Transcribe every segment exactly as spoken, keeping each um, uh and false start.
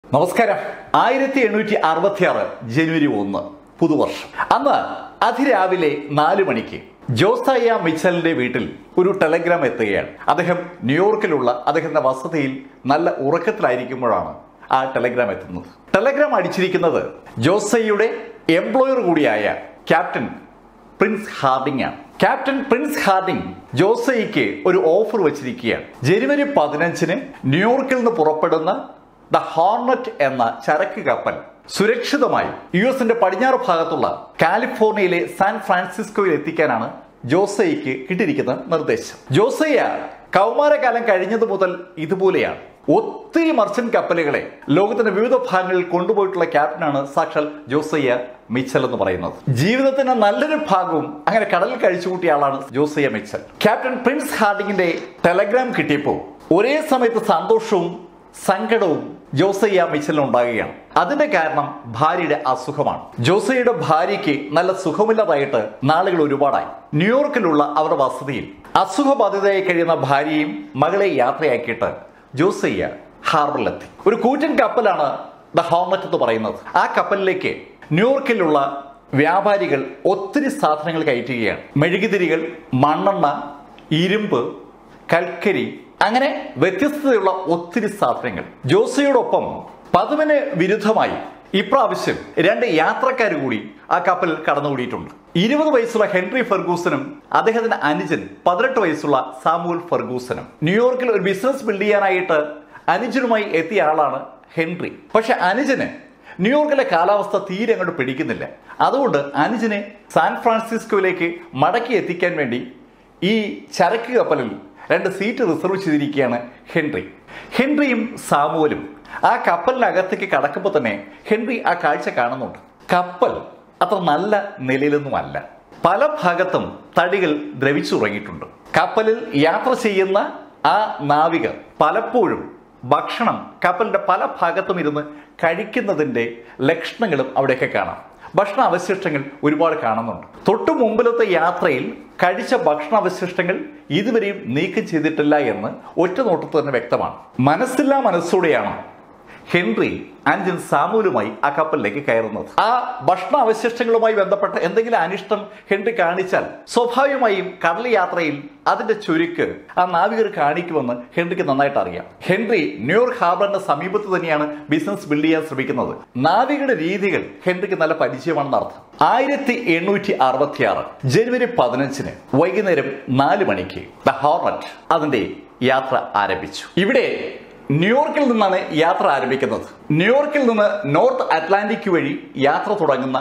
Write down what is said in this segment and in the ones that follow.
നമസ്കാരം. ആയിരത്തി എണ്ണൂറ്റി അറുപത്തി ആറ് ജനുവരി ഒന്ന് പുതുവർഷം. അന്ന് അതിരാവിലെ നാല് മണിക്ക് ജോസായ മിച്ചലിന്റെ വീട്ടിൽ ഒരു ടെലഗ്രാം എത്തുകയാണ്. അദ്ദേഹം ന്യൂയോർക്കിലുള്ള അദ്ദേഹത്തിന്റെ വസതിയിൽ നല്ല ഉറക്കത്തിലായിരിക്കുമ്പോഴാണ് ആ ടെലഗ്രാം എത്തുന്നത്. ടെലഗ്രാം അടിച്ചിരിക്കുന്നത് ജോസയുടെ എംപ്ലോയർ കൂടിയായ ക്യാപ്റ്റൻ പ്രിൻസ് ഹാർഡിംഗ് ആണ്. ക്യാപ്റ്റൻ പ്രിൻസ് ഹാർഡിംഗ് ജോസയ്ക്ക് ഒരു ഓഫർ വെച്ചിരിക്കുകയാണ്. ജനുവരി പതിനഞ്ചിന് ന്യൂയോർക്കിൽ നിന്ന് പുറപ്പെടുന്ന ദ ഹോർണറ്റ് എന്ന ചരക്ക് കപ്പൽ സുരക്ഷിതമായി യു എസിന്റെ പടിഞ്ഞാറ് ഭാഗത്തുള്ള കാലിഫോർണിയയിലെ സാൻ ഫ്രാൻസിസ്കോയിൽ എത്തിക്കാനാണ് ജോസയ്ക്ക് കിട്ടിയിരിക്കുന്ന നിർദ്ദേശം. ജോസയ്യ കൗമാരകാലം കഴിഞ്ഞതു മുതൽ ഇതുപോലെയാണ്. ഒത്തിരി മർച്ചന്റ് കപ്പലുകളെ ലോകത്തിന്റെ വിവിധ ഭാഗങ്ങളിൽ കൊണ്ടുപോയിട്ടുള്ള ക്യാപ്റ്റനാണ് സാക്ഷാൽ ജോസയ്യ മിച്ചൽ എന്ന് പറയുന്നത്. ജീവിതത്തിന്റെ നല്ലൊരു ഭാഗവും അങ്ങനെ കടലിൽ കഴിച്ചുകൂട്ടിയ ആളാണ് ജോസയ്യ മിച്ചൽ. ക്യാപ്റ്റൻ പ്രിൻസ് ഹാർഡിങ്ങിന്റെ ടെലഗ്രാം കിട്ടിയപ്പോൾ ഒരേ സമയത്ത് സന്തോഷവും സങ്കടവും ജോസയ്യ മിച്ചലിന് ഉണ്ടാകുകയാണ്. അതിന്റെ കാരണം ഭാര്യയുടെ അസുഖമാണ്. ജോസയ്യയുടെ ഭാര്യയ്ക്ക് നല്ല സുഖമില്ലാതായിട്ട് നാളുകൾ ഒരുപാടായി. ന്യൂയോർക്കിലുള്ള അവരുടെ വസതിയിൽ അസുഖബാധിതയായി കഴിയുന്ന ഭാര്യയും മകളെ യാത്രയാക്കിയിട്ട് ജോസയ്യ ഹാർബറിലെത്തി. ഒരു കൂറ്റൻ കപ്പലാണ് ദ ഹോർണറ്റ് എന്ന് പറയുന്നത്. ആ കപ്പലിലേക്ക് ന്യൂയോർക്കിലുള്ള വ്യാപാരികൾ ഒത്തിരി സാധനങ്ങൾ കയറ്റുകയാണ്. മെഴുകുതിരികൾ, മണ്ണെണ്ണ, ഇരുമ്പ്, കൽക്കരി, അങ്ങനെ വ്യത്യസ്തതയുള്ള ഒത്തിരി സാധനങ്ങൾ. ജോസയോടൊപ്പം പതിവിന് വിരുദ്ധമായി ഇപ്രാവശ്യം രണ്ട് യാത്രക്കാർ കൂടി ആ കപ്പലിൽ കടന്നുകൂടിയിട്ടുണ്ട്. ഇരുപത് വയസ്സുള്ള ഹെൻറി ഫെർഗൂസനും അദ്ദേഹത്തിന്റെ അനുജൻ പതിനെട്ട് വയസ്സുള്ള സാമുവൽ ഫെർഗൂസനും. ന്യൂയോർക്കിൽ ഒരു ബിസിനസ് ബിൽഡ് ചെയ്യാനായിട്ട് അനുജനുമായി എത്തിയ ആളാണ് ഹെൻറി. പക്ഷെ അനുജന് ന്യൂയോർക്കിലെ കാലാവസ്ഥ തീരെ അങ്ങോട്ട് പിടിക്കുന്നില്ല. അതുകൊണ്ട് അനുജനെ സാൻ ഫ്രാൻസിസ്കോയിലേക്ക് മടക്കി എത്തിക്കാൻ വേണ്ടി ഈ ചരക്ക് കപ്പലിൽ രണ്ട് സീറ്റ് റിസർവ് ചെയ്തിരിക്കുകയാണ് ഹെൻറി. ഹെൻറിയും സാമുവലും ആ കപ്പലിനകത്തേക്ക് കടക്കുമ്പോൾ തന്നെ ഹെൻറി ആ കാഴ്ച കാണുന്നുണ്ട്. കപ്പൽ അത്ര നല്ല നിലയിലൊന്നുമല്ല. പല ഭാഗത്തും തടികൾ ദ്രവിച്ചുറങ്ങിയിട്ടുണ്ട്. കപ്പലിൽ യാത്ര ചെയ്യുന്ന ആ നാവികർ പലപ്പോഴും ഭക്ഷണം കപ്പലിന്റെ പല ഭാഗത്തും ഇരുന്ന് കഴിക്കുന്നതിന്റെ ലക്ഷണങ്ങളും അവിടെയൊക്കെ കാണാം. ഭക്ഷണ അവശിഷ്ടങ്ങൾ ഒരുപാട് കാണുന്നുണ്ട്. തൊട്ടു മുമ്പിലത്തെ യാത്രയിൽ കഴിച്ച ഭക്ഷണാവശിഷ്ടങ്ങൾ ഇതുവരെയും നീക്കം ചെയ്തിട്ടില്ല എന്ന് ഒറ്റ നോട്ടത്തിൽ തന്നെ വ്യക്തമാണ്. മനസ്സില്ലാ മനസ്സോടെയാണ് ഹെൻറി അനുജൻ സാമുവലുമായി ആ കപ്പലിലേക്ക് കയറുന്നത്. ആ ഭക്ഷണാവശിഷ്ടങ്ങളുമായി ബന്ധപ്പെട്ട എന്തെങ്കിലും അനിഷ്ടം ഹെൻറി കാണിച്ചാൽ സ്വാഭാവികമായും കടൽ യാത്രയിൽ അതിന്റെ ചുരുക്ക് ആ നാവികർ കാണിക്കുമെന്ന് ഹെൻറിക്ക് നന്നായിട്ട് അറിയാം. ഹെൻറി ന്യൂയോർക്ക് ഹാർബറിന്റെ സമീപത്ത് തന്നെയാണ് ബിസിനസ് ബിൽഡ് ചെയ്യാൻ ശ്രമിക്കുന്നത്. നാവികരുടെ രീതികൾ ഹെൻറിക്ക് നല്ല പരിചയമാണെന്ന് അർത്ഥം. ആയിരത്തി എണ്ണൂറ്റി അറുപത്തി ആറ് ജനുവരി പതിനഞ്ചിന് വൈകുന്നേരം നാല് മണിക്ക് ദ ഹോർണറ്റ് അതിന്റെ യാത്ര ആരംഭിച്ചു. ഇവിടെ ന്യൂയോർക്കിൽ നിന്നാണ് യാത്ര ആരംഭിക്കുന്നത്. ന്യൂയോർക്കിൽ നിന്ന് നോർത്ത് അറ്റ്ലാന്റിക് വഴി യാത്ര തുടങ്ങുന്ന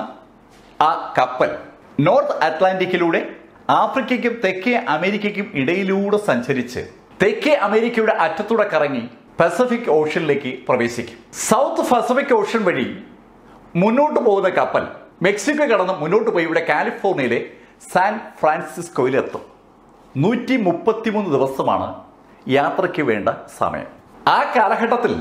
ആ കപ്പൽ നോർത്ത് അറ്റ്ലാന്റിക്കിലൂടെ ആഫ്രിക്കയ്ക്കും തെക്കേ അമേരിക്കയ്ക്കും ഇടയിലൂടെ സഞ്ചരിച്ച് തെക്കേ അമേരിക്കയുടെ അറ്റത്തൂടെ കറങ്ങി പസഫിക് ഓഷ്യനിലേക്ക് പ്രവേശിക്കും. സൗത്ത് പസഫിക് ഓഷ്യൻ വഴി മുന്നോട്ട് പോകുന്ന കപ്പൽ മെക്സിക്കോ കടന്ന് മുന്നോട്ട് പോയി ഇവിടെ കാലിഫോർണിയയിലെ സാൻ ഫ്രാൻസിസ്കോയിൽ എത്തും. നൂറ്റി മുപ്പത്തിമൂന്ന് ദിവസമാണ് യാത്രയ്ക്ക് വേണ്ട സമയം. ആ കാലഘട്ടത്തിൽ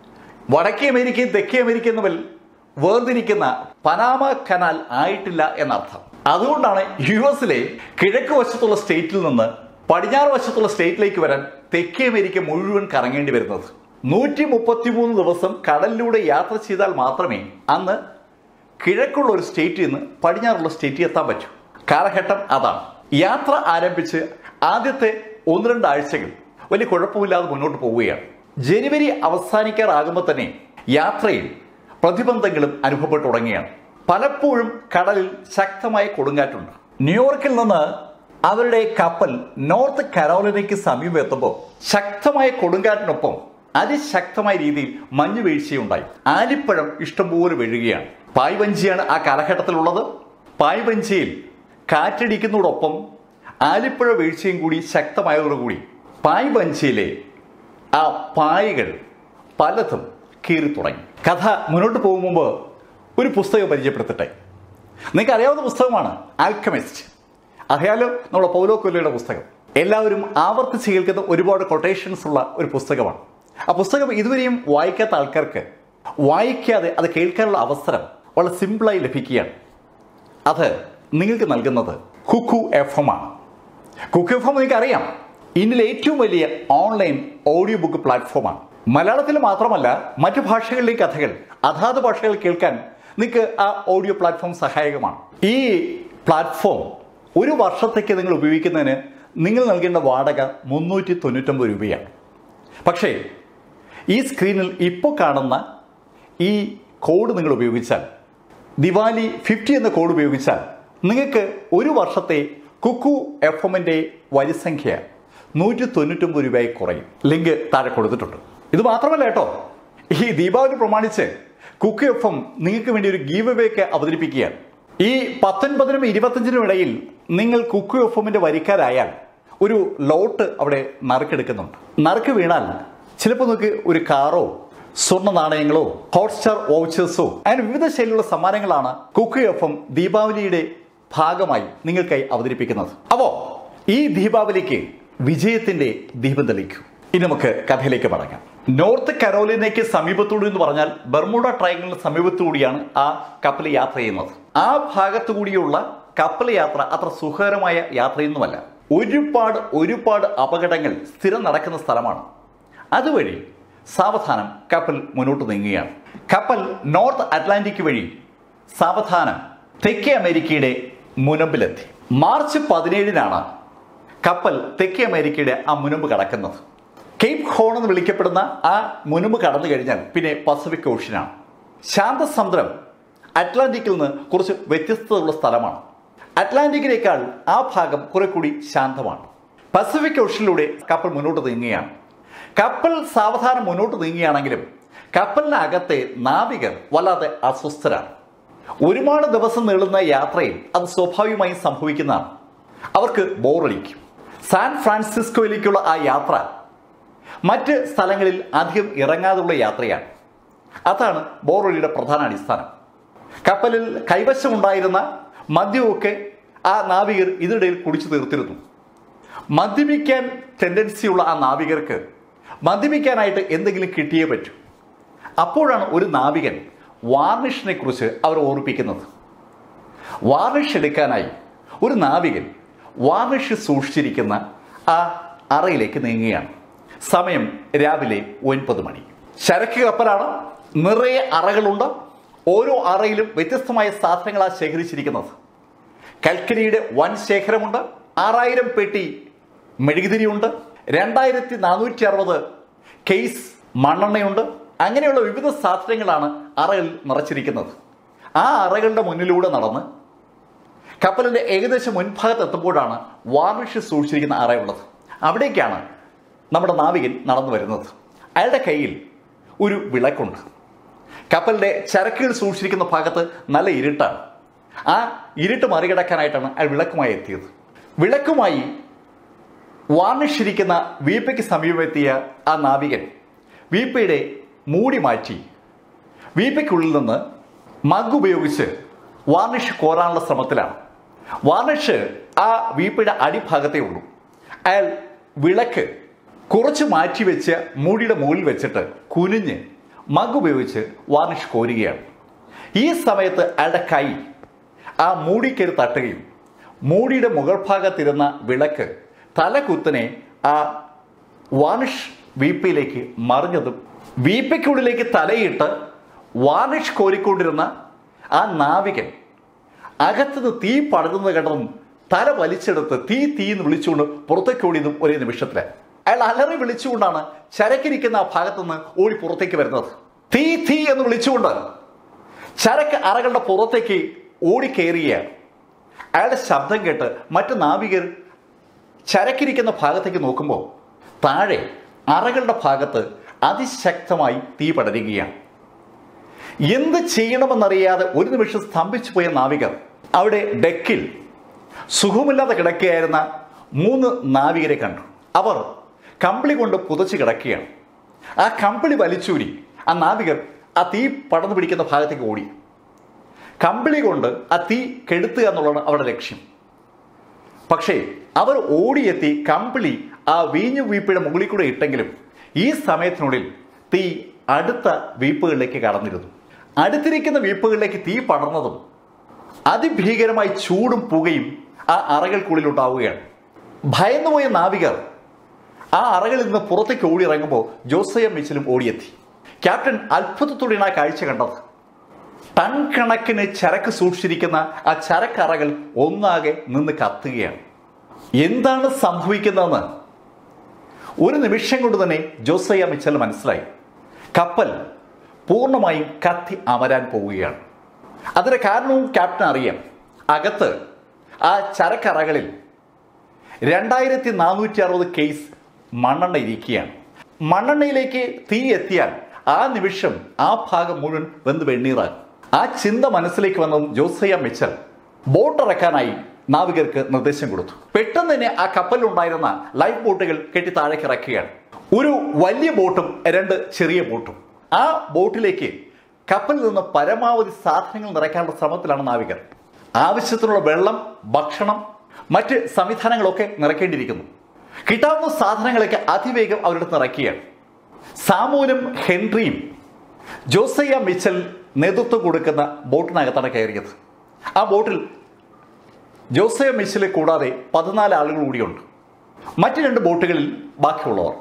വടക്കേ അമേരിക്കയും തെക്കേ അമേരിക്കയും തമ്മിൽ വേർതിരിക്കുന്ന പനാമ കനാൽ ആയിട്ടില്ല എന്നർത്ഥം. അതുകൊണ്ടാണ് യു എസിലെ കിഴക്ക് വശത്തുള്ള സ്റ്റേറ്റിൽ നിന്ന് പടിഞ്ഞാറ് വശത്തുള്ള സ്റ്റേറ്റിലേക്ക് വരാൻ തെക്കേ അമേരിക്ക മുഴുവൻ കറങ്ങേണ്ടി വരുന്നത്. നൂറ്റി മുപ്പത്തിമൂന്ന് ദിവസം കടലിലൂടെ യാത്ര ചെയ്താൽ മാത്രമേ അന്ന് കിഴക്കുള്ള ഒരു സ്റ്റേറ്റിൽ നിന്ന് പടിഞ്ഞാറുള്ള സ്റ്റേറ്റിൽ എത്താൻ പറ്റൂ. കാലഘട്ടം അതാണ്. യാത്ര ആരംഭിച്ച് ആദ്യത്തെ ഒന്ന് രണ്ടാഴ്ചകൾ വലിയ കുഴപ്പമില്ലാതെ മുന്നോട്ട് പോവുകയാണ്. ജനുവരി അവസാനിക്കാറാകുമ്പോൾ തന്നെ യാത്രയിൽ പ്രതിബന്ധങ്ങളും അനുഭവപ്പെട്ടു തുടങ്ങിയാണ്. പലപ്പോഴും കടലിൽ ശക്തമായ കൊടുങ്കാറ്റുണ്ട്. ന്യൂയോർക്കിൽ നിന്ന് അവരുടെ കപ്പൽ നോർത്ത് കരോലിനയ്ക്ക് സമീപം എത്തുമ്പോൾ ശക്തമായ കൊടുങ്കാറ്റിനൊപ്പം അതിശക്തമായ രീതിയിൽ മഞ്ഞു വീഴ്ചയുണ്ടായി. ആലിപ്പഴം ഇഷ്ടംപോലെ വീഴുകയാണ്. പായ്വഞ്ചിയാണ് ആ കാലഘട്ടത്തിലുള്ളത്. പായ്വഞ്ചിയിൽ കാറ്റടിക്കുന്നതോടൊപ്പം ആലിപ്പഴ വീഴ്ചയും കൂടി ശക്തമായതോടുകൂടി പായ്വഞ്ചിയിലെ ആ പായകൾ പലതും കീറി തുടങ്ങി. കഥ മുന്നോട്ട് പോകും മുമ്പ് ഒരു പുസ്തകം പരിചയപ്പെടുത്തട്ടെ. നിങ്ങൾക്ക് അറിയാവുന്ന പുസ്തകമാണ് ആൽക്കമിസ്റ്റ്. അറിയാലോ, നമ്മുടെ പൗലോ കൊയ്ലോയുടെ പുസ്തകം. എല്ലാവരും ആവർത്തിച്ച് കേൾക്കുന്ന ഒരുപാട് കൊട്ടേഷൻസ് ഉള്ള ഒരു പുസ്തകമാണ്. ആ പുസ്തകം ഇതുവരെയും വായിക്കാത്ത ആൾക്കാർക്ക് വായിക്കാതെ അത് കേൾക്കാനുള്ള അവസരം വളരെ സിമ്പിളായി ലഭിക്കുകയാണ്. അത് നിങ്ങൾക്ക് നൽകുന്നത് കുക്കു എഫ് എം ആണ്. കുക്കു എഫ് എം നിങ്ങൾക്ക് അറിയാം, ഇന്ത്യയിലെ ഏറ്റവും വലിയ ഓൺലൈൻ ഓഡിയോ ബുക്ക് പ്ലാറ്റ്ഫോമാണ്. മലയാളത്തിൽ മാത്രമല്ല മറ്റു ഭാഷകളിലെ കഥകൾ അതാത് ഭാഷകൾ കേൾക്കാൻ നിങ്ങൾക്ക് ആ ഓഡിയോ പ്ലാറ്റ്ഫോം സഹായകമാണ്. ഈ പ്ലാറ്റ്ഫോം ഒരു വർഷത്തേക്ക് നിങ്ങൾ ഉപയോഗിക്കുന്നതിന് നിങ്ങൾ നൽകേണ്ട വാടക മുന്നൂറ്റി തൊണ്ണൂറ്റൊമ്പത് രൂപയാണ്. പക്ഷേ ഈ സ്ക്രീനിൽ ഇപ്പോൾ കാണുന്ന ഈ കോഡ് നിങ്ങൾ ഉപയോഗിച്ചാൽ, ദിവാലി ഫിഫ്റ്റി എന്ന കോഡ് ഉപയോഗിച്ചാൽ നിങ്ങൾക്ക് ഒരു വർഷത്തെ കുക്കു എഫ് എമ്മിൻ്റെ വരിസംഖ്യ നൂറ്റി തൊണ്ണൂറ്റൊമ്പത് രൂപയായി കുറയും. ലിങ്ക് താഴെ കൊടുത്തിട്ടുണ്ട്. ഇത് മാത്രമല്ല കേട്ടോ, ഈ ദീപാവലി പ്രമാണിച്ച് കുക്കു എഫ് എം നിങ്ങൾക്ക് വേണ്ടി ഒരു ഗീവ് അവേക്ക് അവതരിപ്പിക്കുകയാണ്. ഈ പത്തൊൻപതിനും ഇരുപത്തഞ്ചിനും ഇടയിൽ നിങ്ങൾ കുക്കു എഫ് എമ്മിൻ്റെ വരിക്കാരായാൽ ഒരു ലോട്ട് അവിടെ നറുക്കെടുക്കുന്നുണ്ട്. നറുക്ക് വീണാൽ ചിലപ്പോൾ നിങ്ങൾക്ക് ഒരു കാറോ സ്വർണ്ണ നാണയങ്ങളോ ഹോട്ട്സ്റ്റാർ വൗച്ചേഴ്സോ അങ്ങനെ വിവിധ ശൈലിയുള്ള സമ്മാനങ്ങളാണ് കുക്കു എഫ് എം ദീപാവലിയുടെ ഭാഗമായി നിങ്ങൾക്കായി അവതരിപ്പിക്കുന്നത്. അപ്പോൾ ഈ ദീപാവലിക്ക് വിജയത്തിന്റെ ദീപം തെളിക്കൂ. ഇനി നമുക്ക് കഥയിലേക്ക് മടങ്ങാം. നോർത്ത് കരോലിനയ്ക്ക് സമീപത്തൂടി എന്ന് പറഞ്ഞാൽ ബർമുഡ ട്രയാങ്കിളിന് സമീപത്തുകൂടിയാണ് ആ കപ്പൽ യാത്ര ചെയ്യുന്നത്. ആ ഭാഗത്തു കൂടിയുള്ള കപ്പൽ യാത്ര അത്ര സുഖകരമായ യാത്രയൊന്നുമല്ല. ഒരുപാട് ഒരുപാട് അപകടങ്ങൾ സ്ഥിരം നടക്കുന്ന സ്ഥലമാണ്. അതുവഴി സാവധാനം കപ്പൽ മുന്നോട്ട് നീങ്ങുകയാണ്. കപ്പൽ നോർത്ത് അറ്റ്ലാന്റിക് വഴി സാവധാനം തെക്കേ അമേരിക്കയുടെ മുനമ്പിലെത്തി. മാർച്ച് പതിനേഴിനാണ് കപ്പൽ തെക്കേ അമേരിക്കയുടെ ആ മുനമ്പ് കടക്കുന്നത്. കേപ്പ് ഹോൺ എന്ന് വിളിക്കപ്പെടുന്ന ആ മുനമ്പ് കടന്നു കഴിഞ്ഞാൽ പിന്നെ പസഫിക് ഓഷ്യനാണ്. ശാന്തസമുദ്രം അറ്റ്ലാന്റിക്കിൽ നിന്ന് കുറച്ച് വ്യത്യസ്തതയുള്ള സ്ഥലമാണ്. അറ്റ്ലാന്റിക്കിനേക്കാൾ ആ ഭാഗം കുറെ കൂടി ശാന്തമാണ്. പസഫിക് ഓഷ്യനിലൂടെ കപ്പൽ മുന്നോട്ട് നീങ്ങുകയാണ്. കപ്പൽ സാവധാനം മുന്നോട്ട് നീങ്ങുകയാണെങ്കിലും കപ്പലിനകത്തെ നാവികർ വല്ലാതെ അസ്വസ്ഥരാണ്. ഒരുപാട് ദിവസം നീളുന്ന യാത്രയിൽ അത് സ്വാഭാവികമായും സംഭവിക്കുന്നതാണ്. അവർക്ക് ബോറടിക്കും. സാൻ ഫ്രാൻസിസ്കോയിലേക്കുള്ള ആ യാത്ര മറ്റ് സ്ഥലങ്ങളിൽ അധികം ഇറങ്ങാതുള്ള യാത്രയാണ്. അതാണ് ബോറടിയുടെ പ്രധാന അടിസ്ഥാനം. കപ്പലിൽ കൈവശമുണ്ടായിരുന്ന മദ്യമൊക്കെ ആ നാവികർ ഇതിനിടയിൽ കുടിച്ചു തീർത്തിരുന്നു. മദ്യപിക്കാൻ ടെൻഡൻസിയുള്ള ആ നാവികർക്ക് മദ്യപിക്കാനായിട്ട് എന്തെങ്കിലും കിട്ടിയേ പറ്റൂ. അപ്പോഴാണ് ഒരു നാവികൻ വാർണിഷിനെ കുറിച്ച് അവർ ഓർമ്മിപ്പിക്കുന്നത്. വാർണിഷ് എടുക്കാനായി ഒരു നാവികൻ വാർണിഷ് സൂക്ഷിച്ചിരിക്കുന്ന ആ അറയിലേക്ക് നീങ്ങുകയാണ്. സമയം രാവിലെ ഒൻപത് മണി. ചരക്ക് കപ്പലാണ്. നിറയെ അറകളുണ്ട്. ഓരോ അറയിലും വ്യത്യസ്തമായ സാധനങ്ങളാണ് ശേഖരിച്ചിരിക്കുന്നത്. കൽക്കരിയുടെ വൻ ശേഖരമുണ്ട്. ആറായിരം പെട്ടി മെഴുകുതിരിയുണ്ട്. രണ്ടായിരത്തി നാനൂറ്റി അറുപത് കേസ് മണ്ണെണ്ണയുണ്ട്. അങ്ങനെയുള്ള വിവിധ സാധനങ്ങളാണ് അറകളിൽ നിറച്ചിരിക്കുന്നത്. ആ അറകളുടെ മുന്നിലൂടെ നടന്ന് കപ്പലിന്റെ ഏകദേശം മുൻഭാഗത്ത് എത്തുമ്പോഴാണ് വാർണിഷ് സൂക്ഷിച്ചിരിക്കുന്ന അറയുള്ളത്. അവിടേക്കാണ് നമ്മുടെ നാവികൻ നടന്നു വരുന്നത്. അയാളുടെ കയ്യിൽ ഒരു വിളക്കുണ്ട്. കപ്പലിന്റെ ചരക്കുകൾ സൂക്ഷിച്ചിരിക്കുന്ന ഭാഗത്ത് നല്ല ഇരുട്ടാണ്. ആ ഇരുട്ട് മറികടക്കാനായിട്ടാണ് അയാൾ വിളക്കുമായി എത്തിയത്. വിളക്കുമായി വാർണിഷിരിക്കുന്ന വീപ്പയ്ക്ക് സമീപമെത്തിയ ആ നാവികൻ വീപ്പയുടെ മൂടി മാറ്റി വീപ്പയ്ക്കുള്ളിൽ നിന്ന് മഗ് ഉപയോഗിച്ച് വാർണിഷ് കോരാനുള്ള ശ്രമത്തിലാണ്. വാർണിഷ് ആ വീപ്പയുടെ അടിഭാഗത്തേ ഉള്ളൂ. അയാൾ വിളക്ക് കുറച്ച് മാറ്റി വെച്ച് മൂടിയുടെ മുകളിൽ വെച്ചിട്ട് കുനിഞ്ഞ് മഗ് ഉപയോഗിച്ച് വാർണിഷ് കോരുകയാണ്. ഈ സമയത്ത് അയാളുടെ കൈ ആ മൂടിക്കരു തട്ടുകയും മൂടിയുടെ മുകൾ ഭാഗത്തിരുന്ന വിളക്ക് തലകുത്തനെ ആ വാർണിഷ് വീപ്പയിലേക്ക് മറിഞ്ഞതും വീപ്പയ്ക്കുള്ളിലേക്ക് തലയിട്ട് വാർണിഷ് കോരിക്കൊണ്ടിരുന്ന ആ നാവികൻ അകത്തുനിന്ന് തീ പടരുന്നത് കണ്ടതും തല വലിച്ചെടുത്ത് തീ തീ എന്ന് വിളിച്ചുകൊണ്ട് പുറത്തേക്ക് ഓടിയതും ഒരേ നിമിഷത്തില് അയാൾ അലറി വിളിച്ചുകൊണ്ടാണ് ചരക്കിരിക്കുന്ന ആ ഭാഗത്തുനിന്ന് ഓടി പുറത്തേക്ക് വരുന്നത്. തീ തീ എന്ന് വിളിച്ചുകൊണ്ട് ചരക്ക് അറകളുടെ പുറത്തേക്ക് ഓടിക്കയറുകയാണ്. അയാളുടെ ശബ്ദം കേട്ട് മറ്റു നാവികർ ചരക്കിരിക്കുന്ന ഭാഗത്തേക്ക് നോക്കുമ്പോൾ താഴെ അറകളുടെ ഭാഗത്ത് അതിശക്തമായി തീ പടരുകയാണ്. എന്ത് ചെയ്യണമെന്നറിയാതെ ഒരു നിമിഷം സ്തംഭിച്ചു പോയ നാവികർ അവിടെ ഡെക്കിൽ സുഖമില്ലാതെ കിടക്കുകയായിരുന്ന മൂന്ന് നാവികരെ കണ്ടു. അവർ കമ്പിളി കൊണ്ട് പുതച്ച് കിടക്കുകയാണ്. ആ കമ്പിളി വലിച്ചൂരി ആ നാവികർ ആ തീ പടർന്നു പിടിക്കുന്ന ഭാഗത്തേക്ക് ഓടി. കമ്പിളി കൊണ്ട് ആ തീ കെടുത്തുക എന്നുള്ളതാണ് അവരുടെ ലക്ഷ്യം. പക്ഷേ അവർ ഓടിയെത്തി കമ്പിളി ആ വീഞ്ഞു വീപ്പയുടെ മുകളിൽ കൂടെ ഇട്ടെങ്കിലും ഈ സമയത്തിനുള്ളിൽ തീ അടുത്ത വീപ്പുകളിലേക്ക് കടന്നിരുന്നു. അടുത്തിരിക്കുന്ന വീപ്പുകളിലേക്ക് തീ പടർന്നതും അതിഭീകരമായി ചൂടും പുകയും ആ അറകൾക്കുള്ളിൽ ഉണ്ടാവുകയാണ്. ഭയന്നുപോയ നാവികർ ആ അറകളിൽ നിന്ന് പുറത്തേക്ക് ഓടി ഇറങ്ങുമ്പോൾ ജോസയ മിച്ചലും ഓടിയെത്തി. ക്യാപ്റ്റൻ അത്ഭുതത്തോടെയാണ് ആ കാഴ്ച കണ്ടത്. ടൺ കണക്കിന് ചരക്ക് സൂക്ഷിച്ചിരിക്കുന്ന ആ ചരക്കറകൾ ഒന്നാകെ നിന്ന് കത്തുകയാണ്. എന്താണ് സംഭവിക്കുന്നതെന്ന് ഒരു നിമിഷം കൊണ്ട് തന്നെ ജോസയ മിച്ചൽ മനസ്സിലായി. കപ്പൽ പൂർണ്ണമായും കത്തി അമരാൻ പോവുകയാണ്. അതിന്റെ കാരണവും ക്യാപ്റ്റൻ അറിയാം. അകത്ത് ആ ചരക്കറകളിൽ രണ്ടായിരത്തി നാനൂറ്റി അറുപത് കേസ് മണ്ണെണ്ണ ഇരിക്കുകയാണ്. മണ്ണെണ്ണയിലേക്ക് തീ എത്തിയാൽ ആ നിമിഷം ആ ഭാഗം മുഴുവൻ വെന്ത് വെണ്ണീറാകും. ആ ചിന്ത മനസ്സിലേക്ക് വന്നതും ജോസയ മിച്ചൽ ബോട്ട് ഇറക്കാനായി നാവികർക്ക് നിർദ്ദേശം കൊടുത്തു. പെട്ടെന്ന് തന്നെ ആ കപ്പലിലുണ്ടായിരുന്ന ലൈഫ് ബോട്ടുകൾ കെട്ടി താഴേക്ക് ഇറക്കുകയാണ്. ഒരു വലിയ ബോട്ടും രണ്ട് ചെറിയ ബോട്ടും. ആ ബോട്ടിലേക്ക് കപ്പലിൽ നിന്ന് പരമാവധി സാധനങ്ങൾ നിറയ്ക്കാനുള്ള ശ്രമത്തിലാണ് നാവികർ. ആവശ്യത്തിനുള്ള വെള്ളം, ഭക്ഷണം, മറ്റ് സംവിധാനങ്ങളൊക്കെ നിറയ്ക്കേണ്ടിയിരിക്കുന്നു. കിട്ടാവുന്ന സാധനങ്ങളൊക്കെ അതിവേഗം അവരുടെ നിറയ്ക്കുകയാണ്. സാമുവലും ഹെൻറിയും ജോസയ മിച്ചൽ നേതൃത്വം കൊടുക്കുന്ന ബോട്ടിനകത്താണ് കയറിയത്. ആ ബോട്ടിൽ ജോസയ മിച്ചലെ കൂടാതെ പതിനാല് ആളുകൾ കൂടിയുണ്ട്. മറ്റ് രണ്ട് ബോട്ടുകളിൽ ബാക്കിയുള്ളവർ.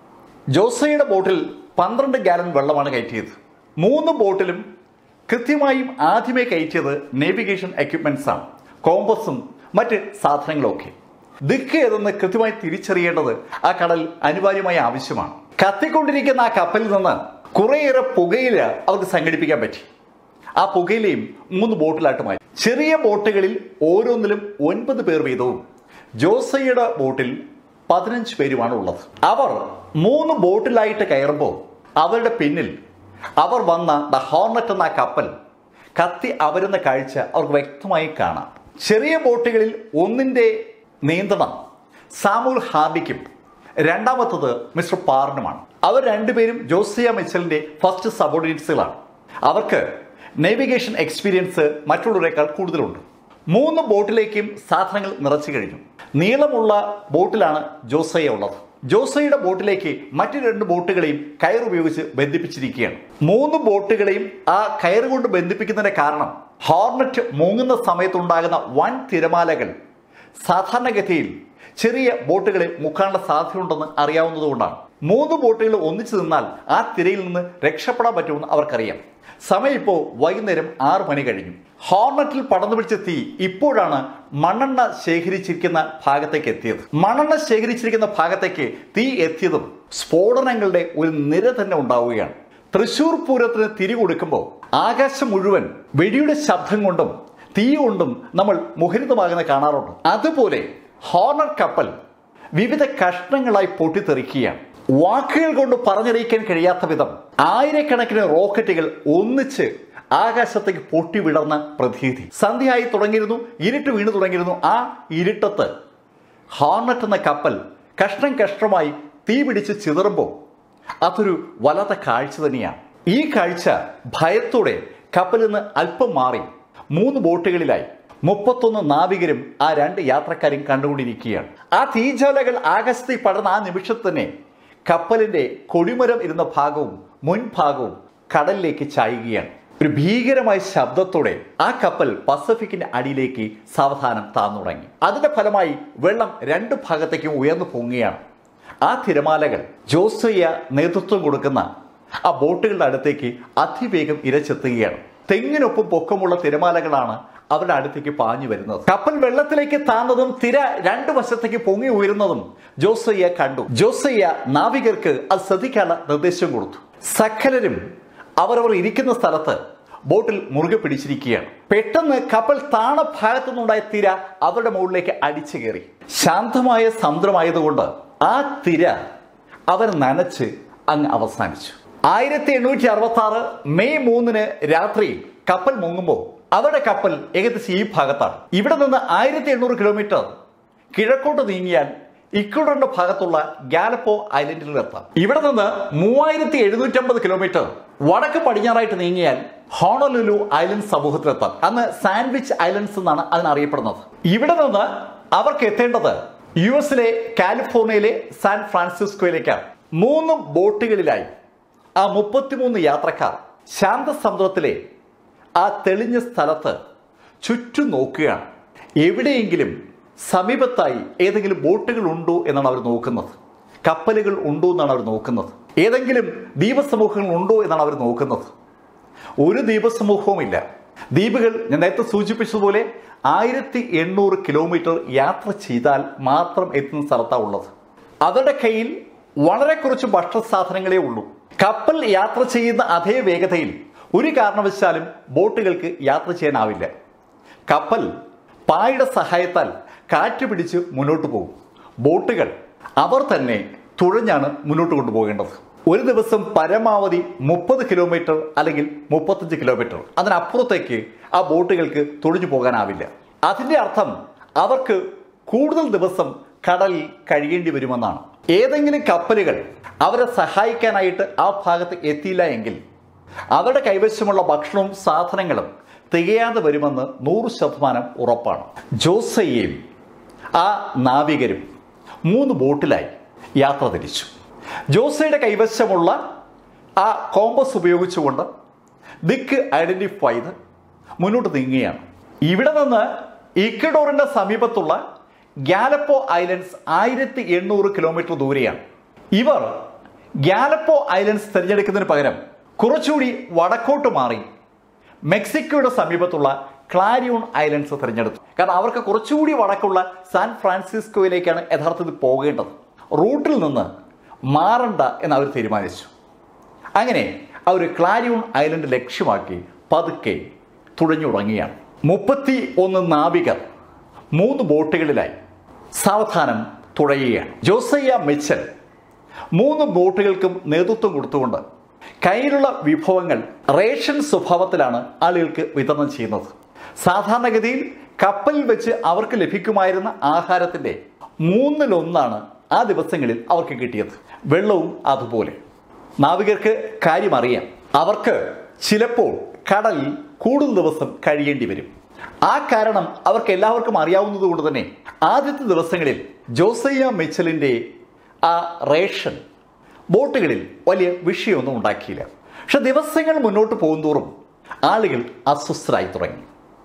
ജോസയുടെ ബോട്ടിൽ പന്ത്രണ്ട് ഗാലൻ വെള്ളമാണ് കയറ്റിയത്. മൂന്ന് ബോട്ടിലും കൃത്യമായും ആദ്യമേ കയറ്റിയത് നേവിഗേഷൻ എക്യുപ്മെന്റ്സ് ആണ്, കോമ്പസും മറ്റ് സാധനങ്ങളൊക്കെ. ദിക്ക് ഏതെന്ന് കൃത്യമായി തിരിച്ചറിയേണ്ടത് ആ കടൽ അനിവാര്യമായ ആവശ്യമാണ്. കത്തിക്കൊണ്ടിരിക്കുന്ന ആ കപ്പലിൽ നിന്ന് കുറേയേറെ പുകയില അവർക്ക് സംഘടിപ്പിക്കാൻ പറ്റി. ആ പുകയിലയും മൂന്ന് ബോട്ടിലായിട്ട് മാറ്റി. ചെറിയ ബോട്ടുകളിൽ ഓരോന്നിലും ഒൻപത് പേർ വീതവും ജോസയുടെ ബോട്ടിൽ പതിനഞ്ച് പേരുമാണ് ഉള്ളത്. അവർ മൂന്ന് ബോട്ടിലായിട്ട് കയറുമ്പോൾ അവരുടെ പിന്നിൽ അവർ വന്ന ദ ഹോർണറ്റ് എന്ന കപ്പൽ കത്തി അവരുന്ന കാഴ്ച അവർക്ക് വ്യക്തമായി കാണാം. ചെറിയ ബോട്ടുകളിൽ ഒന്നിന്റെ നിയന്ത്രണം സാമുൽ ഹാർഡിക്കും രണ്ടാമത്തത് മിസ്റ്റർ പാറിനുമാണ്. അവർ രണ്ടുപേരും ജോസയ മിച്ചലിന്റെ ഫസ്റ്റ് സബോർഡിനേറ്റ്സുകളാണ്. അവർക്ക് നേവിഗേഷൻ എക്സ്പീരിയൻസ് മറ്റുള്ളവരെക്കാൾ കൂടുതലുണ്ട്. മൂന്ന് ബോട്ടിലേക്കും സാധനങ്ങൾ നിറച്ചു കഴിഞ്ഞു. നീളമുള്ള ബോട്ടിലാണ് ജോസയ ഉള്ളത്. ജോസയുടെ ബോട്ടിലേക്ക് മറ്റു രണ്ട് ബോട്ടുകളെയും കയർ ഉപയോഗിച്ച് ബന്ധിപ്പിച്ചിരിക്കുകയാണ്. മൂന്ന് ബോട്ടുകളെയും ആ കയർ കൊണ്ട് ബന്ധിപ്പിക്കുന്നതിന്റെ കാരണം ഹോർണറ്റ് മുങ്ങുന്ന സമയത്തുണ്ടാകുന്ന വൻ തിരമാലകൾ സാധാരണഗതിയിൽ ചെറിയ ബോട്ടുകളെ മുക്കാനുള്ള സാധ്യതയുണ്ടെന്ന് അറിയാവുന്നതുകൊണ്ടാണ്. മൂന്ന് ബോട്ടുകൾ ഒന്നിച്ചു നിന്നാൽ ആ തിരയിൽ നിന്ന് രക്ഷപ്പെടാൻ പറ്റുമെന്ന് അവർക്കറിയാം. സമയം ഇപ്പോൾ വൈകുന്നേരം ആറ് മണി കഴിഞ്ഞു. ഹോർണറ്റിൽ പടർന്നു പിടിച്ച തീ ഇപ്പോഴാണ് മണ്ണെണ്ണ ശേഖരിച്ചിരിക്കുന്ന ഭാഗത്തേക്ക് എത്തിയത്. മണ്ണെണ്ണ ശേഖരിച്ചിരിക്കുന്ന ഭാഗത്തേക്ക് തീ എത്തിയതും സ്ഫോടനങ്ങളുടെ ഒരു നിര തന്നെ ഉണ്ടാവുകയാണ്. തൃശൂർ പൂരത്തിന് തിരി കൊടുക്കുമ്പോൾ ആകാശം മുഴുവൻ വെടിയുടെ ശബ്ദം കൊണ്ടും തീ കൊണ്ടും നമ്മൾ മുഖരിതമാകുന്ന കാണാറുണ്ട്. അതുപോലെ ഹോർണറ്റ് കപ്പൽ വിവിധ കഷ്ണങ്ങളായി പൊട്ടിത്തെറിക്കുകയാണ്. വാക്കുകൾ കൊണ്ട് പറഞ്ഞറിയിക്കാൻ കഴിയാത്ത വിധം ആയിരക്കണക്കിന് റോക്കറ്റുകൾ ഒന്നിച്ച് ആകാശത്തേക്ക് പൊട്ടി വിടർന്ന പ്രതീതി. സന്ധ്യയായി തുടങ്ങിയിരുന്നു, ഇരുട്ട് വീണു തുടങ്ങിയിരുന്നു. ആ ഇരുട്ടത്ത് ഹോർണറ്റ് എന്ന കപ്പൽ കഷ്ണം കഷ്ണമായി തീ പിടിച്ച് ചിതറുമ്പോൾ അതൊരു വല്ലാത്ത കാഴ്ച തന്നെയാണ്. ഈ കാഴ്ച ഭയത്തോടെ കപ്പലിൽ നിന്ന് അല്പം മാറി മൂന്ന് ബോട്ടുകളിലായി മുപ്പത്തൊന്ന് നാവികരും ആ രണ്ട് യാത്രക്കാരും കണ്ടുകൊണ്ടിരിക്കുകയാണ്. ആ തീജ്വാലകൾ ആകാശത്തേക്ക് പടർന്ന ആ നിമിഷത്തിൽ തന്നെ കപ്പലിന്റെ കൊടിമരം ഇരുന്ന ഭാഗവും മുൻഭാഗവും കടലിലേക്ക് ചായുകയാണ്. ഒരു ഭീകരമായ ശബ്ദത്തോടെ ആ കപ്പൽ പസഫിക്കിന്റെ അടിയിലേക്ക് സാവധാനം താന്നു തുടങ്ങി. അതിന്റെ ഫലമായി വെള്ളം രണ്ട് ഭാഗത്തേക്കും ഉയർന്നു പൊങ്ങുകയാണ്. ആ തിരമാലകൾ ജോസയ നേതൃത്വം കൊടുക്കുന്ന ആ ബോട്ടുകളുടെ അടുത്തേക്ക് അതിവേഗം ഇരച്ചെത്തുകയാണ്. തെങ്ങിനൊപ്പം പൊക്കമുള്ള തിരമാലകളാണ് അവരുടെ അടുത്തേക്ക് പാഞ്ഞു വരുന്നത്. കപ്പൽ വെള്ളത്തിലേക്ക് താന്നതും തിര രണ്ടു വശത്തേക്ക് പൊങ്ങി ഉയരുന്നതും ജോസയ്യ കണ്ടു. ജോസയ്യ നാവികർക്ക് അത് ശ്രദ്ധിക്കാനുള്ള നിർദ്ദേശം കൊടുത്തു. സകലരും അവരവർ ഇരിക്കുന്ന സ്ഥലത്ത് ബോട്ടിൽ മുറുകെ പിടിച്ചിരിക്കുകയാണ്. പെട്ടെന്ന് കപ്പൽ താണ ഭാഗത്തു നിന്നുണ്ടായ തിര അവരുടെ മുകളിലേക്ക് അടിച്ചു കയറി. ശാന്തമായ സമുദ്രമായതുകൊണ്ട് ആ തിര അവർ നനച്ച് അങ്ങ് അവസാനിച്ചു. ആയിരത്തി എണ്ണൂറ്റി അറുപത്തി ആറ് മെയ് മൂന്നിന് രാത്രി കപ്പൽ മുങ്ങുമ്പോൾ അവരുടെ കപ്പൽ ഏകദേശം ഈ ഭാഗത്താണ്. ഇവിടെ നിന്ന് ആയിരത്തി എണ്ണൂറ് കിലോമീറ്റർ കിഴക്കോട്ട് നീങ്ങിയാൽ ഇക്വഡോറിന്റെ ഭാഗത്തുള്ള ഗാലപ്പോ ഐലൻഡിലെത്താം. ഇവിടെ നിന്ന് മൂവായിരത്തി എഴുന്നൂറ്റി അമ്പത് കിലോമീറ്റർ വടക്ക് പടിഞ്ഞാറായിട്ട് നീങ്ങിയാൽ ഹോണലുലു ഐലൻഡ് സമൂഹത്തിലെത്താം. അന്ന് സാൻഡ്വിച്ച് ഐലൻഡ്സ് എന്നാണ് അതിനറിയപ്പെടുന്നത്. ഇവിടെ നിന്ന് അവർക്ക് എത്തേണ്ടത് യു എസിലെ കാലിഫോർണിയയിലെ സാൻ ഫ്രാൻസിസ്കോയിലേക്കാണ്. മൂന്ന് ബോട്ടുകളിലായി ആ മുപ്പത്തിമൂന്ന് യാത്രക്കാർ ശാന്തസമുദ്രത്തിലെ ആ തെളിഞ്ഞ സ്ഥലത്ത് ചുറ്റും നോക്കുകയാണ്. എവിടെയെങ്കിലും സമീപത്തായി ഏതെങ്കിലും ബോട്ടുകൾ ഉണ്ടോ എന്നാണ് അവർ നോക്കുന്നത്. കപ്പലുകൾ ഉണ്ടോ എന്നാണ് അവർ നോക്കുന്നത്. ഏതെങ്കിലും ദ്വീപസമൂഹങ്ങൾ ഉണ്ടോ എന്നാണ് അവർ നോക്കുന്നത്. ഒരു ദ്വീപസമൂഹവുമില്ല. ദ്വീപുകൾ ഞാൻ നേരത്തെ സൂചിപ്പിച്ചതുപോലെ ആയിരത്തി എണ്ണൂറ് കിലോമീറ്റർ യാത്ര ചെയ്താൽ മാത്രം എത്തുന്ന സ്ഥലത്താണ് ഉള്ളത്. അവരുടെ കയ്യിൽ വളരെ കുറച്ച് ഭക്ഷണ സാധനങ്ങളേ ഉള്ളൂ. കപ്പൽ യാത്ര ചെയ്യുന്ന അതേ വേഗതയിൽ ഒരു കാരണവശാലും ബോട്ടുകൾക്ക് യാത്ര ചെയ്യാനാവില്ല. കപ്പൽ പായുടെ സഹായത്താൽ കാറ്റ് പിടിച്ച് മുന്നോട്ട് പോകും. ബോട്ടുകൾ അവർ തന്നെ തുഴഞ്ഞാണ് മുന്നോട്ട് കൊണ്ടുപോകേണ്ടത്. ഒരു ദിവസം പരമാവധി മുപ്പത് കിലോമീറ്റർ അല്ലെങ്കിൽ മുപ്പത്തഞ്ച് കിലോമീറ്റർ, അതിനപ്പുറത്തേക്ക് ആ ബോട്ടുകൾക്ക് തുഴഞ്ഞു പോകാനാവില്ല. അതിൻ്റെ അർത്ഥം അവർക്ക് കൂടുതൽ ദിവസം കടലിൽ കഴിയേണ്ടി വരുമെന്നാണ്. ഏതെങ്കിലും കപ്പലുകൾ അവരെ സഹായിക്കാനായിട്ട് ആ ഭാഗത്ത് എത്തിയില്ല എങ്കിൽ അവരുടെ കൈവശമുള്ള ഭക്ഷണവും സാധനങ്ങളും തികയാതെ വരുമെന്ന് നൂറ് ശതമാനം ഉറപ്പാണ്. ജോസയ്യയും ആ നാവികരും മൂന്ന് ബോട്ടിലായി യാത്ര തിരിച്ചു. ജോസയുടെ കൈവശമുള്ള ആ കോമ്പസ് ഉപയോഗിച്ചുകൊണ്ട് ദിക്ക് ഐഡന്റിഫൈ ചെയ്ത് മുന്നോട്ട് നീങ്ങുകയാണ്. ഇവിടെ നിന്ന് ഇക്വഡോറിന്റെ സമീപത്തുള്ള ഗാലപ്പോ ഐലൻഡ്സ് ആയിരത്തി എണ്ണൂറ് കിലോമീറ്റർ ദൂരെയാണ്. ഇവർ ഗാലപ്പോ ഐലൻഡ്സ് തിരഞ്ഞെടുക്കുന്നതിന് പകരം കുറച്ചുകൂടി വടക്കോട്ട് മാറി മെക്സിക്കോയുടെ സമീപത്തുള്ള ക്ലാരിയോൺ ഐലൻഡ്സ് തിരഞ്ഞെടുത്തു. കാരണം അവർക്ക് കുറച്ചുകൂടി വടക്കുള്ള സാൻ ഫ്രാൻസിസ്കോയിലേക്കാണ് യഥാർത്ഥത്തിൽ പോകേണ്ടത്. റൂട്ടിൽ നിന്ന് മാറണ്ട എന്ന് അവർ തീരുമാനിച്ചു. അങ്ങനെ അവർ ക്ലാരിയോൺ ഐലൻഡ് ലക്ഷ്യമാക്കി പതുക്കെ തുഴഞ്ഞുടങ്ങിയാണ്. മുപ്പത്തി ഒന്ന് നാവികർ മൂന്ന് ബോട്ടുകളിലായി സാവധാനം തുഴയുകയാണ്. ജോസയ്യ മിച്ചൽ മൂന്ന് ബോട്ടുകൾക്കും നേതൃത്വം കൊടുത്തുകൊണ്ട് കയ്യിലുള്ള വിഭവങ്ങൾ റേഷൻ സ്വഭാവത്തിലാണ് ആളുകൾക്ക് വിതരണം ചെയ്യുന്നത്. സാധാരണഗതിയിൽ കപ്പലിൽ വെച്ച് അവർക്ക് ലഭിക്കുമായിരുന്ന ആഹാരത്തിൻ്റെ മൂന്നിലൊന്നാണ് ആ ദിവസങ്ങളിൽ അവർക്ക് കിട്ടിയത്. വെള്ളവും അതുപോലെ. നാവികർക്ക് കാര്യം അറിയാം. അവർക്ക് ചിലപ്പോൾ കടലിൽ കൂടുതൽ ദിവസം കഴിയേണ്ടി വരും. ആ കാരണം അവർക്ക് എല്ലാവർക്കും അറിയാവുന്നത് കൊണ്ട് തന്നെ ആദ്യത്തെ ദിവസങ്ങളിൽ ജോസയ്യ മിച്ചലിൻ്റെ ആ റേഷൻ ബോട്ടുകളിൽ വലിയ വിഷയമൊന്നും ഉണ്ടാക്കിയില്ല. പക്ഷെ ദിവസങ്ങൾ മുന്നോട്ട് പോകുന്തോറും ആളുകൾ അസ്വസ്ഥരായി തുടങ്ങി.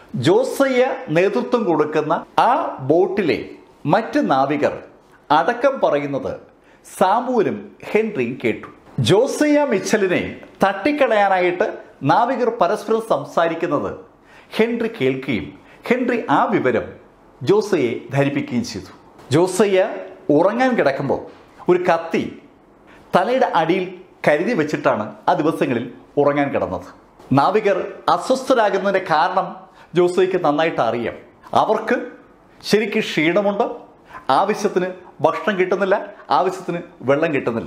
ജോസയ്യ നേതൃത്വം കൊടുക്കുന്ന ആ ബോട്ടിലെ മറ്റ് നാവികർ അടക്കം പറയുന്നത് സാമുവലും ഹെൻറിയും കേട്ടു. ജോസയ്യ മിച്ചലിനെ തട്ടിക്കളയാനായിട്ട് നാവികർ പരസ്പരം സംസാരിക്കുന്നത് ഹെൻറി കേൾക്കുകയും ഹെൻറി ആ വിവരം ജോസയെ ധരിപ്പിക്കുകയും ചെയ്തു. ജോസയ്യ ഉറങ്ങാൻ കിടക്കുമ്പോൾ ഒരു കത്തി തലയുടെ അടിയിൽ കരുതി വെച്ചിട്ടാണ് ആ ദിവസങ്ങളിൽ ഉറങ്ങാൻ കിടന്നത്. നാവികർ അസ്വസ്ഥരാകുന്നതിൻ്റെ കാരണം ജോസയ്ക്ക് നന്നായിട്ട് അറിയാം. അവർക്ക് ശരിക്കും ക്ഷീണമുണ്ട്, ആവശ്യത്തിന് ഭക്ഷണം കിട്ടുന്നില്ല, ആവശ്യത്തിന് വെള്ളം കിട്ടുന്നില്ല.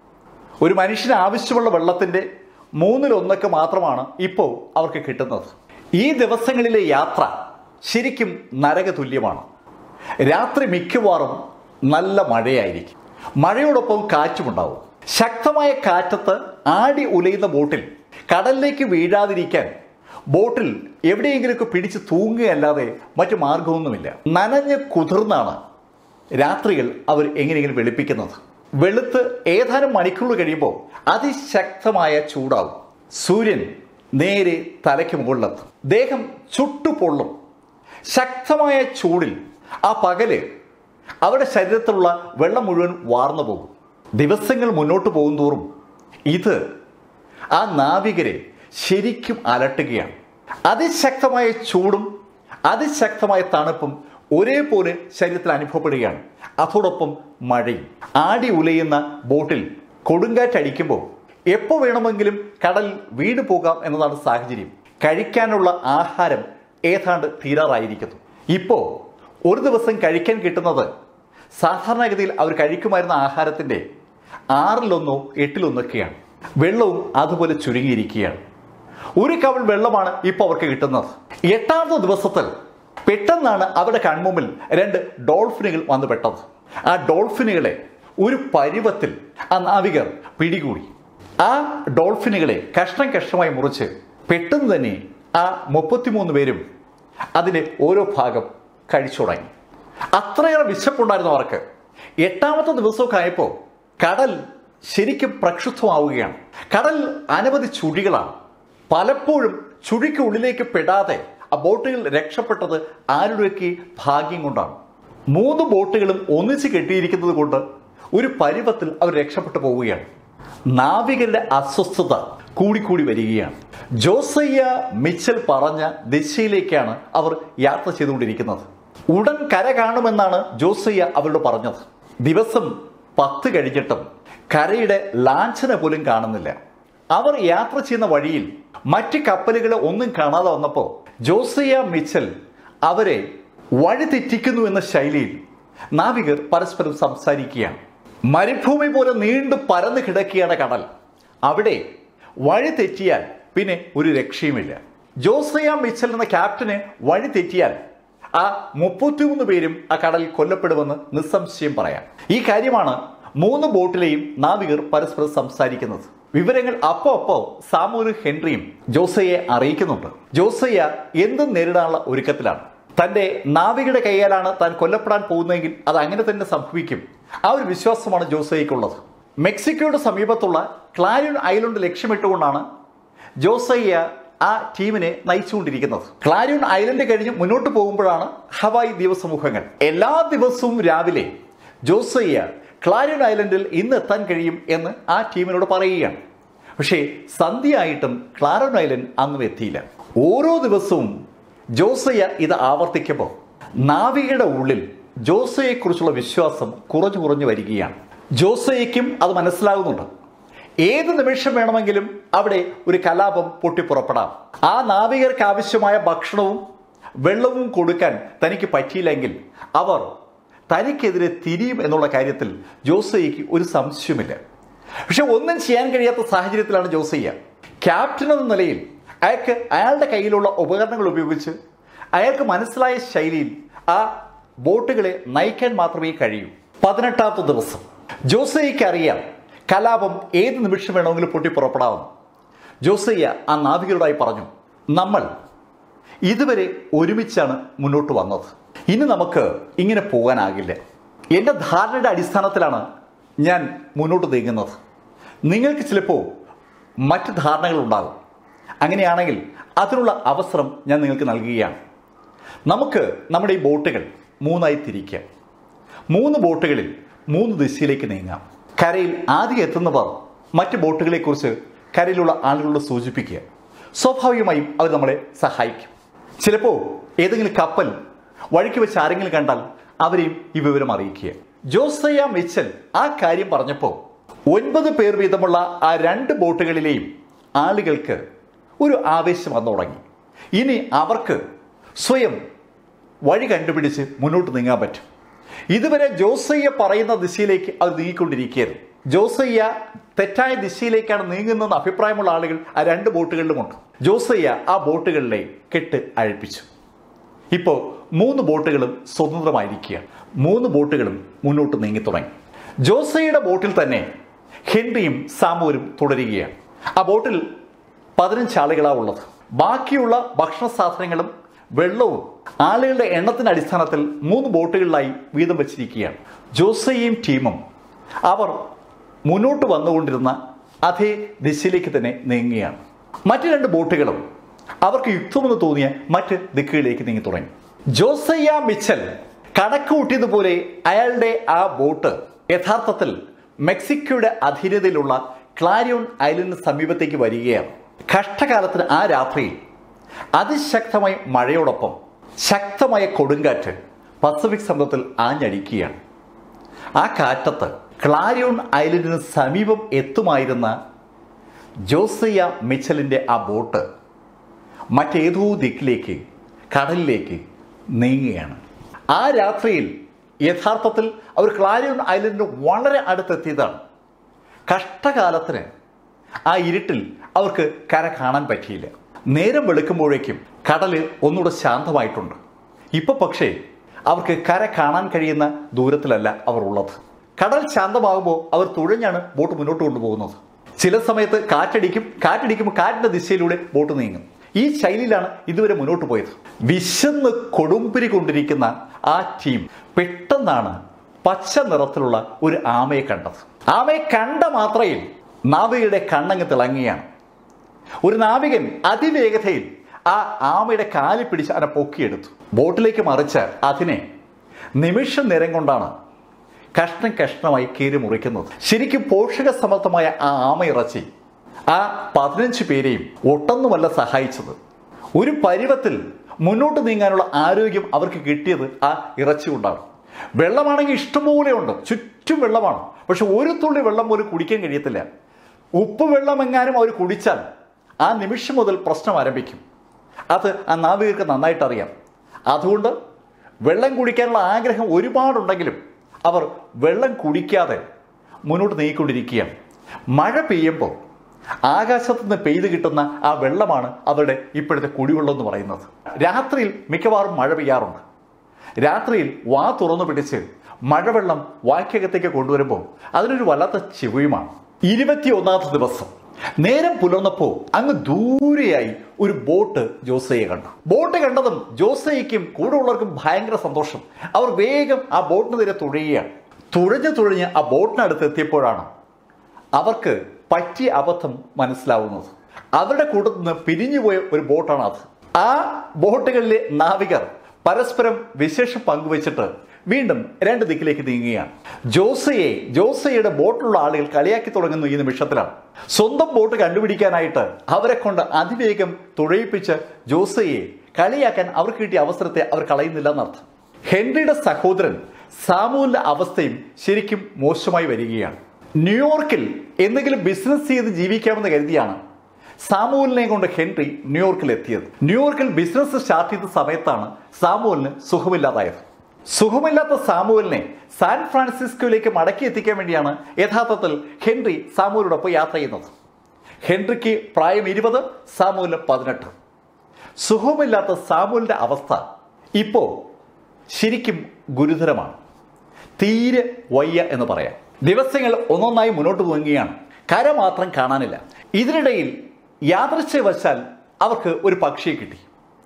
ഒരു മനുഷ്യന് ആവശ്യമുള്ള വെള്ളത്തിൻ്റെ മൂന്നിലൊന്നൊക്കെ മാത്രമാണ് ഇപ്പോൾ അവർക്ക് കിട്ടുന്നത്. ഈ ദിവസങ്ങളിലെ യാത്ര ശരിക്കും നരക തുല്യമാണ്. രാത്രി മിക്കവാറും നല്ല മഴയായിരിക്കും. മഴയോടൊപ്പം കാറ്റുമുണ്ടാവും. ശക്തമായ കാറ്റത്ത് ആടി ഉലയുന്ന ബോട്ടിൽ കടലിലേക്ക് വീഴാതിരിക്കാൻ ബോട്ടിൽ എവിടെയെങ്കിലുമൊക്കെ പിടിച്ച് തൂങ്ങുകയല്ലാതെ മറ്റു മാർഗമൊന്നുമില്ല. നനഞ്ഞ് കുതിർന്നാണ് രാത്രികൾ അവർ എങ്ങനെയെങ്കിലും വെളുപ്പിക്കുന്നത്. വെളുത്ത് ഏതാനും മണിക്കൂർ കഴിയുമ്പോൾ അതിശക്തമായ ചൂടാവും. സൂര്യൻ നേരെ തലയ്ക്ക് മുകളിലെത്തും. ദേഹം ചുട്ടുപൊള്ളും. ശക്തമായ ചൂടിൽ ആ പകല് അവരുടെ ശരീരത്തിലുള്ള വെള്ളം മുഴുവൻ വാർന്നു പോകും. ദിവസങ്ങൾ മുന്നോട്ട് പോകുന്തോറും ഇത് ആ നാവികരെ ശരിക്കും അലട്ടുകയാണ്. അതിശക്തമായ ചൂടും അതിശക്തമായ തണുപ്പും ഒരേപോലെ ശരീരത്തിൽ അനുഭവപ്പെടുകയാണ്. അതോടൊപ്പം മഴയും. ആടി ഉലയുന്ന ബോട്ടിൽ കൊടുങ്കാറ്റടിക്കുമ്പോൾ എപ്പോൾ വേണമെങ്കിലും കടലിൽ വീണ് പോകാം എന്നതാണ് സാഹചര്യം. കഴിക്കാനുള്ള ആഹാരം ഏതാണ്ട് തീരാറായിരിക്കുന്നു. ഇപ്പോൾ ഒരു ദിവസം കഴിക്കാൻ കിട്ടുന്നത് സാധാരണഗതിയിൽ അവർ കഴിക്കുമായിരുന്ന ആഹാരത്തിൻ്റെ ആറിലൊന്നോ എട്ടിലൊന്നൊക്കെയാണ്. വെള്ളവും അതുപോലെ ചുരുങ്ങിയിരിക്കുകയാണ്. ഒരു കവൾ വെള്ളമാണ് ഇപ്പോൾ അവർക്ക് കിട്ടുന്നത്. എട്ടാമത്തെ ദിവസത്തിൽ പെട്ടെന്നാണ് അവരുടെ കൺമുമ്പിൽ രണ്ട് ഡോൾഫിനുകൾ വന്നു പെട്ടത്. ആ ഡോൾഫിനുകളെ ഒരു പരുവത്തിൽ ആ നാവികർ പിടികൂടി. ആ ഡോൾഫിനുകളെ കഷ്ണം കഷ്ണമായി മുറിച്ച് പെട്ടെന്ന് തന്നെ ആ മുപ്പത്തിമൂന്ന് പേരും അതിൻ്റെ ഓരോ ഭാഗം കഴിച്ചു തുടങ്ങി. അത്രയേറെ വിശപ്പുണ്ടായിരുന്നു അവർക്ക്. എട്ടാമത്തെ ദിവസമൊക്കെ ആയപ്പോൾ കടൽ ശരിക്കും പ്രക്ഷുബ്ധമാവുകയാണ്. കടൽ അനവധി ചുഴികളാണ്. പലപ്പോഴും ചുഴിക്കുള്ളിലേക്ക് പെടാതെ ആ ബോട്ടുകൾ രക്ഷപ്പെട്ടത് ആരുടെയൊക്കെ ഭാഗ്യം കൊണ്ടാണ്. മൂന്ന് ബോട്ടുകളും ഒന്നിച്ച് കെട്ടിയിരിക്കുന്നത് കൊണ്ട് ഒരു പരുവത്തിൽ അവർ രക്ഷപ്പെട്ടു പോവുകയാണ്. നാവികരുടെ അസ്വസ്ഥത കൂടിക്കൂടി വരികയാണ്. ജോസയ്യ മിച്ചൽ പറഞ്ഞ ദിശയിലേക്കാണ് അവർ യാത്ര ചെയ്തുകൊണ്ടിരിക്കുന്നത്. ഉടൻ കര കാണുമെന്നാണ് ജോസയ്യ അവരോട് പറഞ്ഞത്. ദിവസം പത്ത് കഴിഞ്ഞിട്ടും കരയുടെ ലാഞ്ചന പോലും കാണുന്നില്ല. അവർ യാത്ര ചെയ്യുന്ന വഴിയിൽ മറ്റ് കപ്പലുകളെ ഒന്നും കാണാതെ വന്നപ്പോൾ ജോസയ്യ മിച്ചൽ അവരെ വഴി തെറ്റിക്കുന്നു എന്ന ശൈലിയിൽ നാവികർ പരസ്പരം സംസാരിക്കുകയാണ്. മരുഭൂമി പോലെ നീണ്ടു പരന്നു കിടക്കുകയാണ് കടൽ. അവിടെ വഴി തെറ്റിയാൽ പിന്നെ ഒരു രക്ഷയുമില്ല. ജോസയ്യ മിച്ചൽ എന്ന ക്യാപ്റ്റന് വഴി തെറ്റിയാൽ ആ മുപ്പത്തിമൂന്ന് പേരും ആ കടലിൽ കൊല്ലപ്പെടുമെന്ന് നിസ്സംശയം പറയാം. ഈ കാര്യമാണ് മൂന്ന് ബോട്ടിലെയും നാവികർ പരസ്പരം സംസാരിക്കുന്നത്. വിവരങ്ങൾ അപ്പോ അപ്പോ സാമുവലും ഹെൻറിയും ജോസയ്യെ അറിയിക്കുന്നുണ്ട്. ജോസയ്യ എന്തും നേരിടാനുള്ള ഒരുക്കത്തിലാണ്. തന്റെ നാവികയുടെ കൈയാലാണ് താൻ കൊല്ലപ്പെടാൻ പോകുന്നതെങ്കിൽ അത് അങ്ങനെ തന്നെ സംഭവിക്കും. ആ ഒരു വിശ്വാസമാണ് ജോസയ്യക്കുള്ളത്. മെക്സിക്കോയുടെ സമീപത്തുള്ള ക്ലാരിയോൺ ഐലൻഡ് ലക്ഷ്യമിട്ടുകൊണ്ടാണ് ജോസയ്യ ആ ടീമിനെ നയിച്ചുകൊണ്ടിരിക്കുന്നത്. ക്ലാരിയോൺ ഐലൻഡ് കഴിഞ്ഞ് മുന്നോട്ട് പോകുമ്പോഴാണ് ഹവായ് ദ്വീപസമൂഹങ്ങൾ. എല്ലാ ദിവസവും രാവിലെ ജോസയ്യ ക്ലാരിയോൺ ഐലൻഡിൽ ഇന്ന് എത്താൻ കഴിയും എന്ന് ആ ടീമിനോട് പറയുകയാണ്. പക്ഷേ സന്ധ്യയായിട്ടും ക്ലാരിയോൺ ഐലൻഡ് അന്നും എത്തിയില്ല. ഓരോ ദിവസവും ജോസയ്യ ഇത് ആവർത്തിക്കുമ്പോൾ നാവികയുടെ ഉള്ളിൽ ജോസയെക്കുറിച്ചുള്ള വിശ്വാസം കുറഞ്ഞു കുറഞ്ഞു വരികയാണ്. ജോസയ്ക്കും അത് മനസ്സിലാകുന്നുണ്ട്. ഏത് നിമിഷം വേണമെങ്കിലും അവിടെ ഒരു കലാപം പൊട്ടിപ്പുറപ്പെടാം. ആ നാവികർക്ക് ആവശ്യമായ ഭക്ഷണവും വെള്ളവും കൊടുക്കാൻ തനിക്ക് പറ്റിയില്ലെങ്കിൽ അവർ തനിക്കെതിരെ തിരിയും എന്നുള്ള കാര്യത്തിൽ ജോസയ്ക്ക് ഒരു സംശയമില്ല. പക്ഷെ ഒന്നും ചെയ്യാൻ കഴിയാത്ത സാഹചര്യത്തിലാണ് ജോസയ്യ. ക്യാപ്റ്റൻ എന്ന നിലയിൽ അയാൾക്ക് അയാളുടെ കയ്യിലുള്ള ഉപകരണങ്ങൾ ഉപയോഗിച്ച് അയാൾക്ക് മനസ്സിലായ ശൈലിയിൽ ആ ബോട്ടുകളെ നയിക്കാൻ മാത്രമേ കഴിയൂ. പതിനെട്ടാമത്തെ ദിവസം ജോസയ്ക്ക് അറിയാം കലാപം ഏത് നിമിഷം വേണമെങ്കിലും പൊട്ടി പുറപ്പെടാമെന്ന്. ജോസയ്യ ആ നാവികരോടായി പറഞ്ഞു, നമ്മൾ ഇതുവരെ ഒരുമിച്ചാണ് മുന്നോട്ട് വന്നത്. ഇനി നമുക്ക് ഇങ്ങനെ പോകാനാകില്ല. എൻ്റെ ധാരണയുടെ അടിസ്ഥാനത്തിലാണ് ഞാൻ മുന്നോട്ട് നീങ്ങുന്നത്. നിങ്ങൾക്ക് ചിലപ്പോൾ മറ്റ് ധാരണകൾ ഉണ്ടാകും. അങ്ങനെയാണെങ്കിൽ അതിനുള്ള അവസരം ഞാൻ നിങ്ങൾക്ക് നൽകുകയാണ്. നമുക്ക് നമ്മുടെ ഈ ബോട്ടുകൾ മൂന്നായി തിരിക്കാം. മൂന്ന് ബോട്ടുകളിൽ മൂന്ന് ദിശയിലേക്ക് നീങ്ങാം. കരയിൽ ആദ്യം എത്തുന്നവർ മറ്റ് ബോട്ടുകളെക്കുറിച്ച് കരയിലുള്ള ആളുകളോട് സൂചിപ്പിക്കുക. സ്വാഭാവികമായും അവർ നമ്മളെ സഹായിക്കും. ചിലപ്പോൾ ഏതെങ്കിലും കപ്പൽ വഴിക്ക് വെച്ച് ആരെങ്കിലും കണ്ടാൽ അവരെയും ഈ വിവരം അറിയിക്കുക. ജോസയ്യ മിച്ചൽ ആ കാര്യം പറഞ്ഞപ്പോൾ ഒൻപത് പേർ വീതമുള്ള ആ രണ്ട് ബോട്ടുകളിലെയും ആളുകൾക്ക് ഒരു ആവേശം വന്നു തുടങ്ങി. ഇനി അവർക്ക് സ്വയം വഴി കണ്ടുപിടിച്ച് മുന്നോട്ട് നീങ്ങാൻ പറ്റും. ഇതുവരെ ജോസയ്യ പറയുന്ന ദിശയിലേക്ക് അവർ നീങ്ങിക്കൊണ്ടിരിക്കുകയായിരുന്നു. ജോസയ്യ തെറ്റായ ദിശയിലേക്കാണ് നീങ്ങുന്നതെന്ന് അഭിപ്രായമുള്ള ആളുകൾ ആ രണ്ട് ബോട്ടുകളിലുമുണ്ട്. ജോസയ്യ ആ ബോട്ടുകളിലെ കെട്ട് അഴിപ്പിച്ചു. ഇപ്പോൾ മൂന്ന് ബോട്ടുകളും സ്വതന്ത്രമായിരിക്കുകയാണ്. മൂന്ന് ബോട്ടുകളും മുന്നോട്ട് നീങ്ങി തുടങ്ങി. ജോസയ്യയുടെ ബോട്ടിൽ തന്നെ ഹെൻറിയും സാമുവലും തുടരുകയാണ്. ആ ബോട്ടിൽ പതിനഞ്ച് ആളുകളാണ് ഉള്ളത്. ബാക്കിയുള്ള ഭക്ഷണ സാധനങ്ങളും വെള്ളവും ആളുകളുടെ എണ്ണത്തിന്റെ അടിസ്ഥാനത്തിൽ മൂന്ന് ബോട്ടുകളിലായി വീതം വച്ചിരിക്കുകയാണ്. ജോസയ്യയും ടീമും അവർ മുന്നോട്ട് വന്നുകൊണ്ടിരുന്ന അതേ ദിശയിലേക്ക് തന്നെ നീങ്ങുകയാണ്. മറ്റു രണ്ട് ബോട്ടുകളും അവർക്ക് യുക്തമെന്ന് തോന്നിയ മറ്റ് ദിക്കുകളിലേക്ക് നീങ്ങി തുടങ്ങി. ജോസയ്യ മിച്ചൽ കണക്ക് കൂട്ടിയതുപോലെ അയാളുടെ ആ ബോട്ട് യഥാർത്ഥത്തിൽ മെക്സിക്കോയുടെ അധീനതയിലുള്ള ക്ലാരിയോൺ ഐലൻഡിന് സമീപത്തേക്ക് വരികയാണ്. കഷ്ടകാലത്തിന് ആ രാത്രിയിൽ അതിശക്തമായ മഴയോടൊപ്പം ശക്തമായ കൊടുങ്കാറ്റ് പസഫിക് സമുദ്രത്തിൽ ആഞ്ഞടിക്കുകയാണ്. ആ കാറ്റത്ത് ക്ലാരിയോൺ ഐലൻഡിന് സമീപം എത്തുമായിരുന്ന ജോസയ്യ മിച്ചലിൻ്റെ ആ ബോട്ട് മറ്റേതോ ദിക്കിലേക്ക് കടലിലേക്ക് നീങ്ങുകയാണ്. ആ രാത്രിയിൽ യഥാർത്ഥത്തിൽ അവർ ക്ലാരിയോൺ ഐലൻഡിന് വളരെ അടുത്തെത്തിയതാണ്. കഷ്ടകാലത്തിന് ആ ഇരുട്ടിൽ അവർക്ക് കര കാണാൻ പറ്റിയില്ല. നേരം വെളുക്കുമ്പോഴേക്കും കടല് ഒന്നുകൂടെ ശാന്തമായിട്ടുണ്ട്. ഇപ്പൊ പക്ഷേ അവർക്ക് കര കാണാൻ കഴിയുന്ന ദൂരത്തിലല്ല അവർ ഉള്ളത്. കടൽ ശാന്തമാകുമ്പോൾ അവർ തുഴഞ്ഞാണ് ബോട്ട് മുന്നോട്ട് കൊണ്ടുപോകുന്നത്. ചില സമയത്ത് കാറ്റടിക്കും, കാറ്റടിക്കുമ്പോൾ കാറ്റിന്റെ ദിശയിലൂടെ ബോട്ട് നീങ്ങും. ഈ ശൈലിയിലാണ് ഇതുവരെ മുന്നോട്ട് പോയത്. വിശന്ന് കൊടുമ്പിരി കൊണ്ടിരിക്കുന്ന ആ ടീം പെട്ടെന്നാണ് പച്ച നിറത്തിലുള്ള ഒരു ആമയെ കണ്ടത്. ആമയെ കണ്ട മാത്രയിൽ നാവികയുടെ കണ്ണങ്ങ് തിളങ്ങിയാണ്. ഒരു നാവികൻ അതിവേഗതയിൽ ആ ആമയുടെ കാലി പിടിച്ച് അതിനെ പൊക്കിയെടുത്തു. ബോട്ടിലേക്ക് മറിച്ച് അതിനെ നിമിഷ നേരം കൊണ്ടാണ് കഷ്ണം കഷ്ണമായി കീറി മുറിക്കുന്നത്. ശരിക്കും പോഷക സമൃദ്ധമായ ആ ആമയിറച്ചി ആ പതിനഞ്ച് പേരെയും ഒട്ടൊന്നുമല്ല സഹായിച്ചത്. ഒരു പരുവത്തിൽ മുന്നോട്ട് നീങ്ങാനുള്ള ആരോഗ്യം അവർക്ക് കിട്ടിയത് ആ ഇറച്ചി കൊണ്ടാണ്. വെള്ളമാണെങ്കിൽ ഇഷ്ടംപോലെ ഉണ്ട്, ചുറ്റും വെള്ളമാണ്. പക്ഷെ ഒരു തുള്ളി വെള്ളം പോലും കുടിക്കാൻ കഴിയത്തില്ല. ഉപ്പ് വെള്ളം എങ്ങാനും അവർ കുടിച്ചാൽ ആ നിമിഷം മുതൽ പ്രശ്നം ആരംഭിക്കും. അത് ആ നാവികർക്ക് നന്നായിട്ട് അറിയാം. അതുകൊണ്ട് വെള്ളം കുടിക്കാനുള്ള ആഗ്രഹം ഒരുപാടുണ്ടെങ്കിലും അവർ വെള്ളം കുടിക്കാതെ മുന്നോട്ട് നീങ്ങിക്കൊണ്ടിരിക്കുകയാണ്. മഴ പെയ്യുമ്പോൾ ആകാശത്തു നിന്ന് പെയ്ത് കിട്ടുന്ന ആ വെള്ളമാണ് അവരുടെ ഇപ്പോഴത്തെ കുടിവെള്ളം എന്ന് പറയുന്നത്. രാത്രിയിൽ മിക്കവാറും മഴ പെയ്യാറുണ്ട്. രാത്രിയിൽ വാ തുറന്നു പിടിച്ച് മഴവെള്ളം വായ്ക്കകത്തേക്ക് കൊണ്ടുവരുമ്പോൾ അതിനൊരു വല്ലാത്ത ചിവയുമാണ്. ഇരുപത്തി ഒന്നാമത്തെ ദിവസം നേരം പുലർന്നപ്പോൾ അങ്ങ് ദൂരെയായി ഒരു ബോട്ട് ജോസയെ കണ്ടു. ബോട്ട് കണ്ടതും ജോസയ്ക്കും കൂടെ ഉള്ളവർക്കും ഭയങ്കര സന്തോഷം. അവർ വേഗം ആ ബോട്ടിന് നേരെ തുഴയുകയാണ്. തുഴഞ്ഞ് തുഴഞ്ഞ് ആ ബോട്ടിനടുത്ത് എത്തിയപ്പോഴാണ് അവർക്ക് പറ്റിയ അബദ്ധം മനസ്സിലാവുന്നത്. അവരുടെ കൂട്ടത്തിൽ നിന്ന് പിരിഞ്ഞുപോയ ഒരു ബോട്ടാണ് അത്. ആ ബോട്ടുകളിലെ നാവികർ പരസ്പരം വിശേഷം പങ്കുവച്ചിട്ട് വീണ്ടും രണ്ട് ദിക്കിലേക്ക് നീങ്ങുകയാണ്. ജോസയെ ജോസയുടെ ബോട്ടിലുള്ള ആളുകൾ കളിയാക്കി തുടങ്ങുന്ന ഈ നിമിഷത്തിലാണ്. സ്വന്തം ബോട്ട് കണ്ടുപിടിക്കാനായിട്ട് അവരെ കൊണ്ട് അതിവേഗം തുഴയിപ്പിച്ച് ജോസയെ കളിയാക്കാൻ അവർക്ക് കിട്ടിയ അവസരത്തെ അവർ കളയുന്നില്ല എന്നർത്ഥം. ഹെൻറിയുടെ സഹോദരൻ സാമുവലിന്റെ അവസ്ഥയും ശരിക്കും മോശമായി വരികയാണ്. ന്യൂയോർക്കിൽ എന്തെങ്കിലും ബിസിനസ് ചെയ്ത് ജീവിക്കാമെന്ന് കരുതിയാണ് സാമുവലിനെ കൊണ്ട് ഹെൻറി ന്യൂയോർക്കിൽ എത്തിയത്. ന്യൂയോർക്കിൽ ബിസിനസ് സ്റ്റാർട്ട് ചെയ്ത സമയത്താണ് സാമുവലിന് സുഖമില്ലാതായത്. സുഖമില്ലാത്ത സാമുവലിനെ സാൻ ഫ്രാൻസിസ്കോയിലേക്ക് മടക്കി എത്തിക്കാൻ വേണ്ടിയാണ് യഥാർത്ഥത്തിൽ ഹെൻറി സാമുവലിനോടൊപ്പം യാത്ര ചെയ്യുന്നത്. ഹെൻറിക്ക് പ്രായം ഇരുപത്, സാമുവലിന് പതിനെട്ട്. സുഖമില്ലാത്ത സാമുവലിന്റെ അവസ്ഥ ഇപ്പോൾ ശരിക്കും ഗുരുതരമാണ്. തീരെ വയ്യ എന്ന് പറയാം. ദിവസങ്ങൾ ഒന്നൊന്നായി മുന്നോട്ട് പോവുകയാണ്. കര മാത്രം കാണാനില്ല. ഇതിനിടയിൽ യാദൃച്ഛവശാൽ അവർക്ക് ഒരു പക്ഷിയെ കിട്ടി.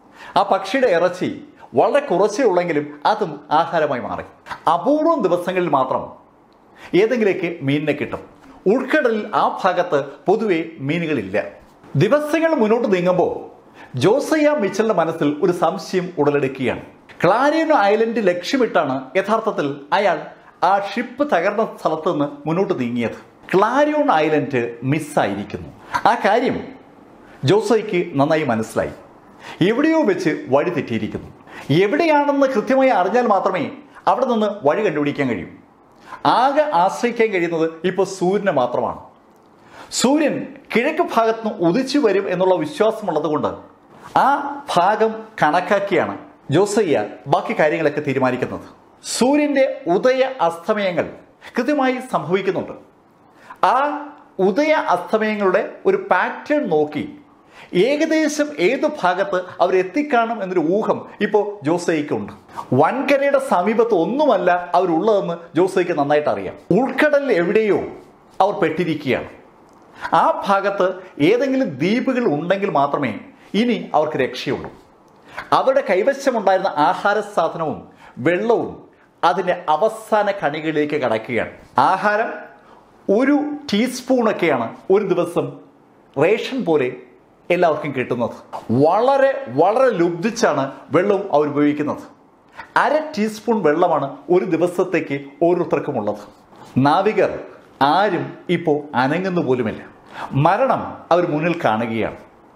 ആ പക്ഷിയുടെ ഇറച്ചി വളരെ കുറച്ചേ ഉള്ളെങ്കിലും അതും ആഹാരമായി മാറി. അപൂർവം ദിവസങ്ങളിൽ മാത്രം ഏതെങ്കിലേക്ക് മീനിനെ കിട്ടും. ഉൾക്കടലിൽ ആ ഭാഗത്ത് പൊതുവെ മീനുകളില്ല. ദിവസങ്ങൾ മുന്നോട്ട് നീങ്ങുമ്പോൾ ജോസയ മിച്ചലിന്റെ മനസ്സിൽ ഒരു സംശയം ഉടലെടുക്കുകയാണ്. ക്ലാരിയൻ ഐലൻഡ് ലക്ഷ്യമിട്ടാണ് യഥാർത്ഥത്തിൽ അയാൾ ആ ഷിപ്പ് തകർന്ന സ്ഥലത്ത് നിന്ന് മുന്നോട്ട് നീങ്ങിയത്. Clarion island മിസ്സായിരിക്കുന്നു. ആ കാര്യം ജോസയ്ക്ക് നന്നായി മനസ്സിലായി. എവിടെയോ വെച്ച് വഴി തെറ്റിയിരിക്കുന്നു. എവിടെയാണെന്ന് കൃത്യമായി അറിഞ്ഞാൽ മാത്രമേ അവിടെ നിന്ന് വഴി കണ്ടുപിടിക്കാൻ കഴിയൂ. ആകെ ആശ്രയിക്കാൻ കഴിയുന്നത് ഇപ്പോൾ സൂര്യനെ മാത്രമാണ്. സൂര്യൻ കിഴക്ക് ഭാഗത്ത് നിന്ന് ഉദിച്ചു വരും എന്നുള്ള വിശ്വാസമുള്ളത് കൊണ്ട് ആ ഭാഗം കണക്കാക്കിയാണ് ജോസയ്യ ബാക്കി കാര്യങ്ങളൊക്കെ തീരുമാനിക്കുന്നത്. സൂര്യന്റെ ഉദയ അസ്തമയങ്ങൾ കൃത്യമായി സംഭവിക്കുന്നുണ്ട്. ആ ഉദയ അസ്തമയങ്ങളുടെ ഒരു പാറ്റേൺ നോക്കി ഏകദേശം ഏത് ഭാഗത്ത് അവർ എത്തിക്കാണും എന്നൊരു ഊഹം ഇപ്പോൾ ജോസയ്ക്കുണ്ട്. വൻകരയുടെ സമീപത്ത് ഒന്നുമല്ല അവരുള്ളതെന്ന് ജോസയ്ക്ക് നന്നായിട്ട് അറിയാം. ഉൾക്കടലിൽ എവിടെയോ അവർ പെട്ടിരിക്കുകയാണ്. ആ ഭാഗത്ത് ഏതെങ്കിലും ദ്വീപുകൾ ഉണ്ടെങ്കിൽ മാത്രമേ ഇനി അവർക്ക് രക്ഷയുള്ളൂ. അവരുടെ കൈവശമുണ്ടായിരുന്ന ആഹാര സാധനവും വെള്ളവും അതിൻ്റെ അവസാന കണികളിലേക്ക് കടക്കുകയാണ്. ആഹാരം ഒരു ടീസ്പൂണൊക്കെയാണ് ഒരു ദിവസം റേഷൻ പോലെ എല്ലാവർക്കും കിട്ടുന്നത്. വളരെ വളരെ ലുബ്ധിച്ചാണ് വെള്ളവും അവർ ഉപയോഗിക്കുന്നത്. അര ടീസ്പൂൺ വെള്ളമാണ് ഒരു ദിവസത്തേക്ക് ഓരോരുത്തർക്കും ഉള്ളത്. നാവികർ ആരും ഇപ്പോൾ അനങ്ങുന്നു പോലുമില്ല. മരണം അവർ മുന്നിൽ കാണുകയാണ്.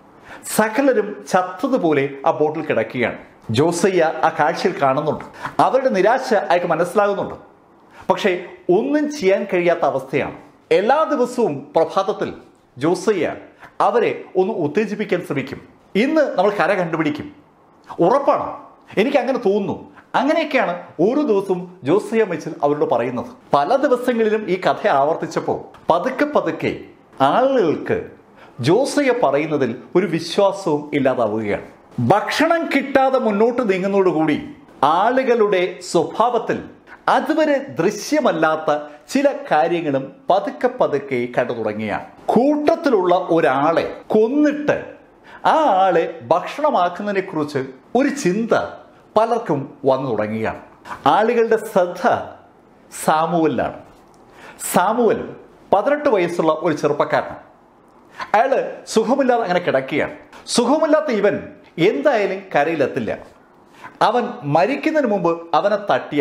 സകലരും ചത്തതുപോലെ ആ ബോട്ടിൽ കിടക്കുകയാണ്. ജോസയ്യ ആ കാഴ്ചയിൽ കാണുന്നുണ്ട്. അവരുടെ നിരാശ അയാൾക്ക് മനസ്സിലാകുന്നുണ്ട്. പക്ഷേ ഒന്നും ചെയ്യാൻ കഴിയാത്ത അവസ്ഥയാണ്. എല്ലാ ദിവസവും പ്രഭാതത്തിൽ ജോസയ്യ അവരെ ഒന്ന് ഉത്തേജിപ്പിക്കാൻ ശ്രമിക്കും. ഇന്ന് നമ്മൾ കര കണ്ടുപിടിക്കും, ഉറപ്പാണ്, എനിക്ക് അങ്ങനെ തോന്നുന്നു. അങ്ങനെയൊക്കെയാണ് ഓരോ ദിവസവും ജോസയ്യ മിച്ചൽ അവരോട് പറയുന്നത്. പല ദിവസങ്ങളിലും ഈ കഥ ആവർത്തിച്ചപ്പോൾ പതുക്കെ പതുക്കെ ആളുകൾക്ക് ജോസയ്യ പറയുന്നതിൽ ഒരു വിശ്വാസവും ഇല്ലാതാവുകയാണ്. ഭക്ഷണം കിട്ടാതെ മുന്നോട്ട് നീങ്ങുന്നതോടുകൂടി ആളുകളുടെ സ്വഭാവത്തിൽ അതുവരെ ദൃശ്യമല്ലാത്ത ചില കാര്യങ്ങളും പതുക്കെ പതുക്കെ കണ്ടു തുടങ്ങിയാണ്. കൂട്ടത്തിലുള്ള ഒരാളെ കൊന്നിട്ട് ആ ആളെ ഭക്ഷണമാക്കുന്നതിനെ കുറിച്ച് ഒരു ചിന്ത പലർക്കും വന്നു തുടങ്ങുകയാണ്. ആളുകളുടെ ശ്രദ്ധ സാമുവലിലാണ്. സാമുവൽ പതിനെട്ട് വയസ്സുള്ള ഒരു ചെറുപ്പക്കാരനാണ്. അയാള് സുഖമില്ലാതെ അങ്ങനെ കിടക്കുകയാണ്. സുഖമില്ലാത്ത ഇവൻ എന്തായാലും കരയിലെത്തില്ല. അവൻ മരിക്കുന്നതിന് മുമ്പ് അവനെ തട്ടിയാൽ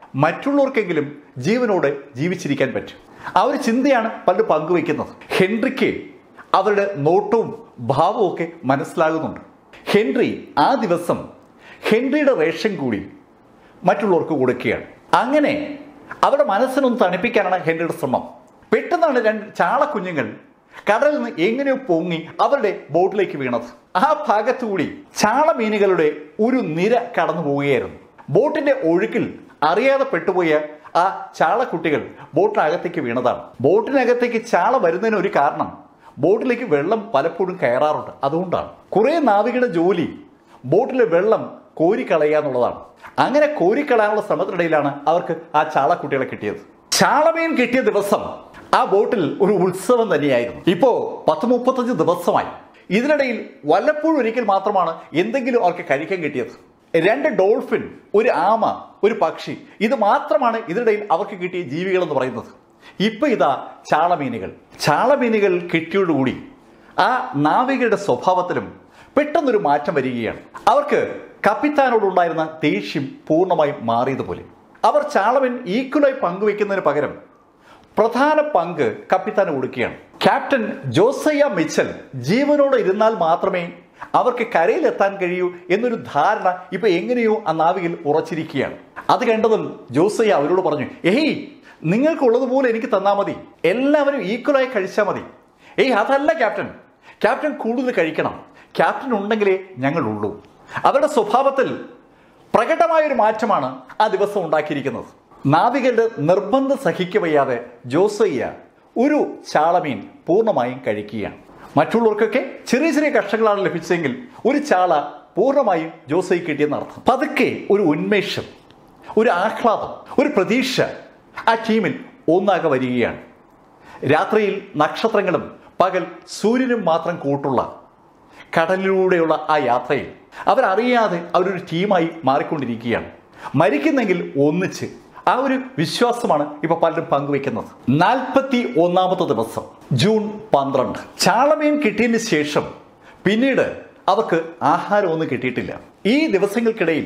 മറ്റുള്ളവർക്കെങ്കിലും ജീവനോടെ ജീവിച്ചിരിക്കാൻ പറ്റും. ആ ഒരു ചിന്തയാണ് പലരും പങ്കുവയ്ക്കുന്നത്. ഹെൻറിക്ക് അവരുടെ നോട്ടവും ഭാവവും ഒക്കെ മനസ്സിലാകുന്നുണ്ട്. ഹെൻറി ആ ദിവസം ഹെൻറിയുടെ റേഷൻ കൂടി മറ്റുള്ളവർക്ക് കൊടുക്കുകയാണ്. അങ്ങനെ അവരുടെ മനസ്സിനൊന്ന് തണുപ്പിക്കാനാണ് ഹെൻറിയുടെ ശ്രമം. പെട്ടെന്നാണ് രണ്ട് ചാള കുഞ്ഞുങ്ങൾ കടലിൽ നിന്ന് എങ്ങനെയോ പൊങ്ങി അവരുടെ ബോട്ടിലേക്ക് വീണത്. ആ ഭാഗത്തുകൂടി ചാള മീനുകളുടെ ഒരു നിര കടന്നു പോവുകയായിരുന്നു. ബോട്ടിന്റെ ഒഴുക്കിൽ അറിയാതെ പെട്ടുപോയ ആ ചാളക്കുട്ടികൾ ബോട്ടിനകത്തേക്ക് വീണതാണ്. ബോട്ടിനകത്തേക്ക് ചാള വരുന്നതിന് ഒരു കാരണം, ബോട്ടിലേക്ക് വെള്ളം പലപ്പോഴും കയറാറുണ്ട്. അതുകൊണ്ടാണ് കുറെ നാവികരുടെ ജോലി ബോട്ടിലെ വെള്ളം കോരിക്കളയുക എന്നുള്ളതാണ്. അങ്ങനെ കോരിക്കളയാനുള്ള ശ്രമത്തിനിടയിലാണ് അവർക്ക് ആ ചാളക്കുട്ടികളെ കിട്ടിയത്. ചാളമീൻ കിട്ടിയ ദിവസം ആ ബോട്ടിൽ ഒരു ഉത്സവം തന്നെയായിരുന്നു. ഇപ്പോ പത്ത് മുപ്പത്തഞ്ച് ദിവസമായി. ഇതിനിടയിൽ വല്ലപ്പോഴും ഒരിക്കൽ മാത്രമാണ് എന്തെങ്കിലും അവർക്ക് കഴിക്കാൻ കിട്ടിയത്. രണ്ട് ഡോൾഫിൻ, ഒരു ആമ, ഒരു പക്ഷി, ഇത് മാത്രമാണ് ഇതിനിടയിൽ അവർക്ക് കിട്ടിയ ജീവികൾ എന്ന് പറയുന്നത്. ഇപ്പൊ ഇതാ ചാളമീനുകൾ. ചാളമീനുകൾ കിട്ടിയോടുകൂടി ആ നാവികരുടെ സ്വഭാവത്തിലും പെട്ടെന്നൊരു മാറ്റം വരികയാണ്. അവർക്ക് കപ്പിത്താനോടുണ്ടായിരുന്ന ദേഷ്യം പൂർണ്ണമായും മാറിയതുപോലെ. അവർ ചാളമീൻ ഈക്വലായി പങ്കുവെക്കുന്നതിന് പകരം പ്രധാന പങ്ക് കപ്പിത്താന് കൊടുക്കുകയാണ്. ക്യാപ്റ്റൻ ജോസയ്യ മിച്ചൽ ജീവനോടെ ഇരുന്നാൽ മാത്രമേ അവർക്ക് കരയിലെത്താൻ കഴിയൂ എന്നൊരു ധാരണ ഇപ്പൊ എങ്ങനെയോ ആ നാവികയിൽ ഉറച്ചിരിക്കുകയാണ്. അത് കണ്ടതും ജോസയ്യ അവരോട് പറഞ്ഞു, ഏയ് നിങ്ങൾക്കുള്ളതുപോലെ എനിക്ക് തന്നാൽ മതി, എല്ലാവരും ഈക്വലായി കഴിച്ചാൽ മതി. ഏയ് അതല്ല ക്യാപ്റ്റൻ, ക്യാപ്റ്റൻ കൂടുതൽ കഴിക്കണം, ക്യാപ്റ്റൻ ഉണ്ടെങ്കിലേ ഞങ്ങളുള്ളൂ. അവരുടെ സ്വഭാവത്തിൽ പ്രകടമായൊരു മാറ്റമാണ് ആ ദിവസം ഉണ്ടാക്കിയിരിക്കുന്നത്. നാവികരുടെ നിർബന്ധം സഹിക്കവയ്യാതെ ജോസയ്യ ഒരു ചാളമീൻ പൂർണ്ണമായും കഴിക്കുകയാണ്. മറ്റുള്ളവർക്കൊക്കെ ചെറിയ ചെറിയ കഷ്ടങ്ങളാണ് ലഭിച്ചെങ്കിൽ ഒരു ചാള പൂർണ്ണമായും ജോസയ്ക്ക് കിട്ടിയെന്ന് അർത്ഥം. പതുക്കെ ഒരു ഉന്മേഷം, ഒരു ആഹ്ലാദം, ഒരു പ്രതീക്ഷ ആ ടീമിൽ ഒന്നാകെ വരികയാണ്. രാത്രിയിൽ നക്ഷത്രങ്ങളും പകൽ സൂര്യനും മാത്രം കൂട്ടുള്ള കടലിലൂടെയുള്ള ആ യാത്രയിൽ അവരറിയാതെ അവരൊരു ടീമായി മാറിക്കൊണ്ടിരിക്കുകയാണ്. മരിക്കുന്നെങ്കിൽ ഒന്നിച്ച്, ആ ഒരു വിശ്വാസമാണ് ഇപ്പൊ പലരും പങ്കുവെക്കുന്നത്. നാൽപ്പത്തി ഒന്നാമത്തെ ദിവസം ജൂൺ പന്ത്രണ്ട്. ചാളമീൻ കിട്ടിയതിന് ശേഷം പിന്നീട് അവർക്ക് ആഹാരമൊന്നും കിട്ടിയിട്ടില്ല. ഈ ദിവസങ്ങൾക്കിടയിൽ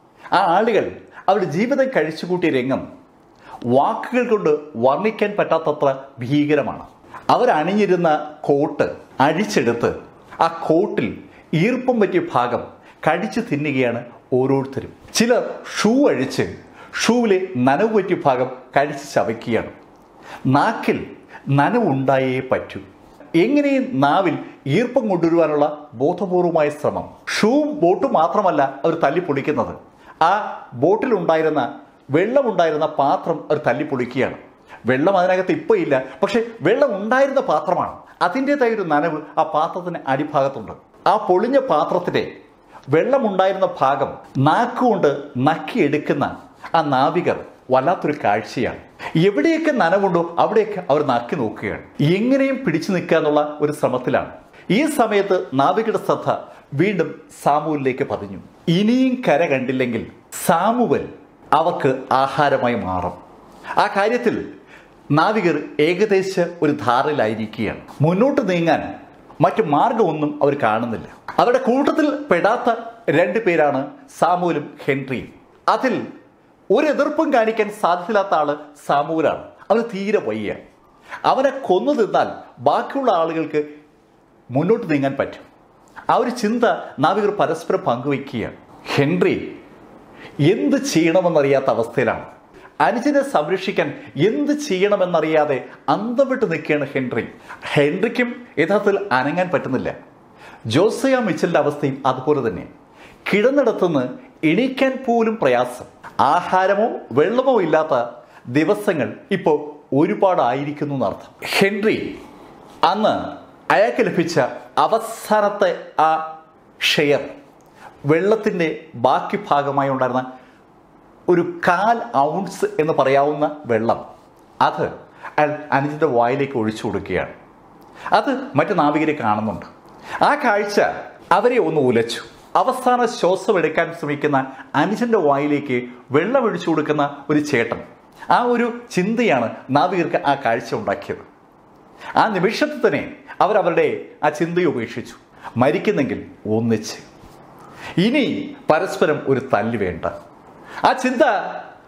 ആ ആളുകൾ അവരുടെ ജീവിതം കഴിച്ചുകൂട്ടിയ രംഗം വാക്കുകൾ കൊണ്ട് വർണ്ണിക്കാൻ പറ്റാത്തത്ര ഭീകരമാണ്. അവരണിഞ്ഞിരുന്ന കോട്ട് അഴിച്ചെടുത്ത് ആ കോട്ടിൽ ഈർപ്പം പറ്റിയ ഭാഗം കടിച്ചു തിന്നുകയാണ് ഓരോരുത്തരും. ചിലർ ഷൂ അഴിച്ച് ഷൂവിലെ നനവ് പറ്റിയ ഭാഗം കടിച്ച് ചവയ്ക്കുകയാണ്. നാക്കിൽ നനവുണ്ടായേ പറ്റൂ. എങ്ങനെയും നാവിൽ ഈർപ്പം കൊണ്ടുവരുവാനുള്ള ബോധപൂർവമായ ശ്രമം. ഷൂവും ബോട്ടും മാത്രമല്ല അവർ തല്ലിപ്പൊളിക്കുന്നത്, ആ ബോട്ടിലുണ്ടായിരുന്ന വെള്ളമുണ്ടായിരുന്ന പാത്രം അവർ തല്ലിപ്പൊളിക്കുകയാണ്. വെള്ളം അതിനകത്ത് ഇപ്പോൾ ഇല്ല, പക്ഷെ വെള്ളം ഉണ്ടായിരുന്ന പാത്രമാണ്. അതിൻ്റെതായ ഒരു നനവ് ആ പാത്രത്തിന് അടിഭാഗത്തുണ്ട്. ആ പൊളിഞ്ഞ പാത്രത്തിലെ വെള്ളമുണ്ടായിരുന്ന ഭാഗം നാക്കുകൊണ്ട് നക്കിയെടുക്കുന്ന ആ നാവികർ വല്ലാത്തൊരു കാഴ്ചയാണ്. എവിടെയൊക്കെ നനവുണ്ടോ അവിടെയൊക്കെ അവർ നക്കി നോക്കുകയാണ്. എങ്ങനെയും പിടിച്ചു നിൽക്കുക എന്നുള്ള ഒരു ശ്രമത്തിലാണ്. ഈ സമയത്ത് നാവികരുടെ ശ്രദ്ധ വീണ്ടും സാമുവലിലേക്ക് പതിഞ്ഞു. ഇനിയും കര കണ്ടില്ലെങ്കിൽ സാമുവൽ അവർക്ക് ആഹാരമായി മാറും. ആ കാര്യത്തിൽ നാവികർ ഏകദേശ ഒരു ധാരണയിലായിരിക്കുകയാണ്. മുന്നോട്ട് നീങ്ങാൻ മറ്റു മാർഗമൊന്നും അവർ കാണുന്നില്ല. അവരുടെ കൂട്ടത്തിൽ പെടാത്ത രണ്ടു പേരാണ് സാമുവലും ഹെൻറിയും. അതിൽ ഒരു എതിർപ്പും കാണിക്കാൻ സാധ്യതയില്ലാത്ത ആള് സാമുവലാണ്. അവന് തീരെ വയ്യ. അവനെ കൊന്നു തിന്നാൽ ബാക്കിയുള്ള ആളുകൾക്ക് മുന്നോട്ട് നീങ്ങാൻ പറ്റും. ആ ഒരു ചിന്ത നാവികർ പരസ്പരം പങ്കുവയ്ക്കുകയാണ്. ഹെൻറി എന്ത് ചെയ്യണമെന്നറിയാത്ത അവസ്ഥയിലാണ്. അനുജനെ സംരക്ഷിക്കാൻ എന്ത് ചെയ്യണമെന്നറിയാതെ അന്തം വിട്ട് നിൽക്കുകയാണ് ഹെൻറി. ഹെൻറിക്കും യഥാർത്ഥത്തിൽ അനങ്ങാൻ പറ്റുന്നില്ല. ജോസയ മിച്ചലിന്റെ അവസ്ഥയും അതുപോലെ തന്നെ. കിടന്നിടത്തുനിന്ന് എണീക്കാൻ പോലും പ്രയാസം. ആഹാരമോ വെള്ളമോ ഇല്ലാത്ത ദിവസങ്ങൾ ഇപ്പോൾ ഒരുപാടായിരിക്കുന്നു എന്നർത്ഥം. ഹെൻറി അന്ന് അയാൾക്ക് ലഭിച്ച അവസാനത്തെ ആ ഷെയർ, വെള്ളത്തിൻ്റെ ബാക്കി ഭാഗമായി ഉണ്ടായിരുന്ന ഒരു കാൽ ഔൺസ് എന്ന് പറയാവുന്ന വെള്ളം, അത് അയാൾ അനുജന്റെ വായിലേക്ക് ഒഴിച്ചു കൊടുക്കുകയാണ്. അത് മറ്റു നാവികരെ കാണുന്നുണ്ട്. ആ കാഴ്ച അവരെ ഒന്ന് ഉലച്ചു. അവസാന ശ്വാസം എടുക്കാൻ ശ്രമിക്കുന്ന അനുജന്റെ വായിലേക്ക് വെള്ളം ഒഴിച്ചു കൊടുക്കുന്ന ഒരു ചേട്ടൻ. ആ ഒരു ചിന്തയാണ് നാവികർക്ക് ആ കാഴ്ച ഉണ്ടാക്കിയത്. ആ നിമിഷത്തിൽ തന്നെ അവരവരുടെ ആ ചിന്തയെ ഉപേക്ഷിച്ചു. മരിക്കുന്നെങ്കിൽ ഒന്നിച്ച്, ഇനി പരസ്പരം ഒരു തല്ല് വേണ്ട. ആ ചിന്ത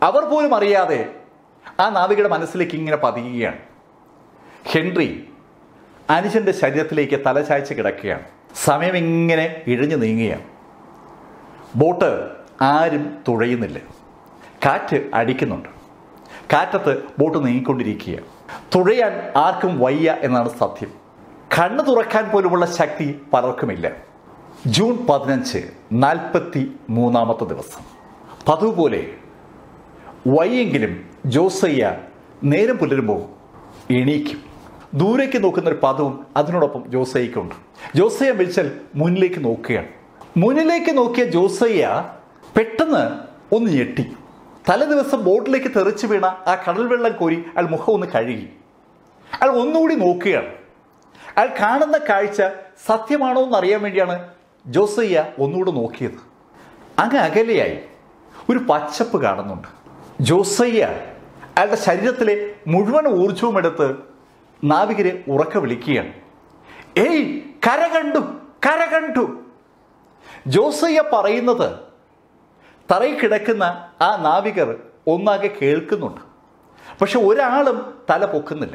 അവർ പോലും അറിയാതെ ആ നാവികയുടെ മനസ്സിലേക്ക് ഇങ്ങനെ പതിയുകയാണ്. ഹെൻറി അനുജന്റെ ശരീരത്തിലേക്ക് തലചായ്ച്ച് കിടക്കുകയാണ്. സമയം ഇങ്ങനെ ഇഴഞ്ഞു നീങ്ങുകയാണ്. ബോട്ട് ആരും തുഴയുന്നില്ല. കാറ്റ് അടിക്കുന്നുണ്ട്. കാറ്റത്ത് ബോട്ട് നീങ്ങിക്കൊണ്ടിരിക്കുകയാണ്. തുഴയാൻ ആർക്കും വയ്യ എന്നാണ് സത്യം. കണ്ണു തുറക്കാൻ പോലുമുള്ള ശക്തി പലർക്കുമില്ല. ജൂൺ പതിനഞ്ച് നാൽപ്പത്തി മൂന്നാമത്തെ ദിവസം. പതിവ് പോലെ വയ്യെങ്കിലും ജോസയ്യ നേരം പുലരുമ്പോൾ എണീക്കും. ദൂരേക്ക് നോക്കുന്ന ഒരു പദവും അതിനോടൊപ്പം ജോസയ്ക്കുണ്ട്. ജോസയ്യ മിച്ചൽ മുന്നിലേക്ക് നോക്കുകയാണ്. മുന്നിലേക്ക് നോക്കിയ ജോസയ്യ പെട്ടെന്ന് ഒന്ന് ഞെട്ടി. തലേ ദിവസം ബോട്ടിലേക്ക് തെറിച്ചു വീണ ആ കടൽ വെള്ളം കോരി അയാൾ മുഖം ഒന്ന് കഴുകി. അയാൾ ഒന്നുകൂടി നോക്കുകയാണ്. അയാൾ കാണുന്ന കാഴ്ച സത്യമാണോ എന്നറിയാൻ വേണ്ടിയാണ് ജോസയ്യ ഒന്നുകൂടി നോക്കിയത്. അങ്ങ് അകലെയായി ഒരു പച്ചപ്പ് കാണുന്നുണ്ട്. ജോസയ്യ അയാളുടെ ശരീരത്തിലെ മുഴുവൻ ഊർജവും എടുത്ത് നാവികരെ ഉറക്കെ വിളിക്കുകയാണ്. ഏയ്, കര കണ്ടു, കര കണ്ടു. ജോസയ്യ പറയുന്നത് തറയിൽ കിടക്കുന്ന ആ നാവികർ ഒന്നാകെ കേൾക്കുന്നുണ്ട്. പക്ഷെ ഒരാളും തല പൊക്കുന്നില്ല.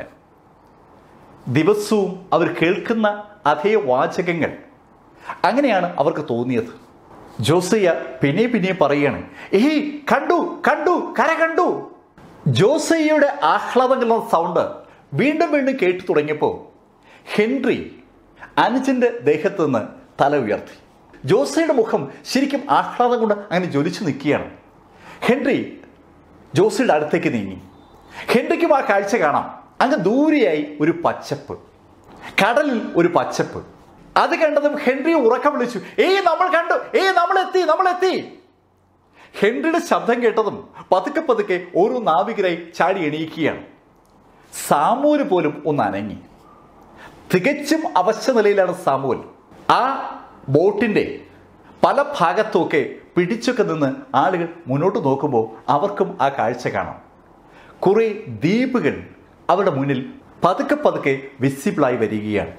ദിവസവും അവർ കേൾക്കുന്ന അതേ വാചകങ്ങൾ. അങ്ങനെയാണ് അവർക്ക് തോന്നിയത്. ജോസയ്യ പിന്നെ പിന്നെ പറയുകയാണ്, ഏയ്, കണ്ടു കണ്ടു, കര കണ്ടു. ജോസയ്യയുടെ ആഹ്ലാദങ്ങളുടെ സൗണ്ട് വീണ്ടും വീണ്ടും കേട്ടു തുടങ്ങിയപ്പോൾ ഹെൻറി അനുജന്റെ ദേഹത്ത് നിന്ന് തല ഉയർത്തി. ജോസയുടെ മുഖം ശരിക്കും ആഹ്ലാദം കൊണ്ട് അങ്ങനെ ജ്വലിച്ചു നിൽക്കുകയാണ്. ഹെൻറി ജോസയുടെ അടുത്തേക്ക് നീങ്ങി. ഹെൻറിക്കും ആ കാഴ്ച കാണാം. അങ്ങ് ദൂരെയായി ഒരു പച്ചപ്പ്, കടലിൽ ഒരു പച്ചപ്പ്. അത് കണ്ടതും ഹെൻറി ഉറക്കം വിളിച്ചു, ഏയ് നമ്മൾ കണ്ടു, ഏയ് നമ്മളെത്തി, നമ്മളെത്തി. ഹെൻറിയുടെ ശബ്ദം കേട്ടതും പതുക്കെ പതുക്കെ ഓരോ നാവികരായി ചാടി എണീക്കുകയാണ്. സാമൂല് പോലും ഒന്ന് അനങ്ങി. തികച്ചും അവശ്യ നിലയിലാണ് സാമൂൽ. ആ ബോട്ടിന്റെ പല ഭാഗത്തുമൊക്കെ പിടിച്ചൊക്കെ നിന്ന് ആളുകൾ മുന്നോട്ട് നോക്കുമ്പോൾ അവർക്കും ആ കാഴ്ച കാണാം. കുറെ ദ്വീപുകൾ അവരുടെ മുന്നിൽ പതുക്കെ പതുക്കെ വിസിബിളായി വരികയാണ്.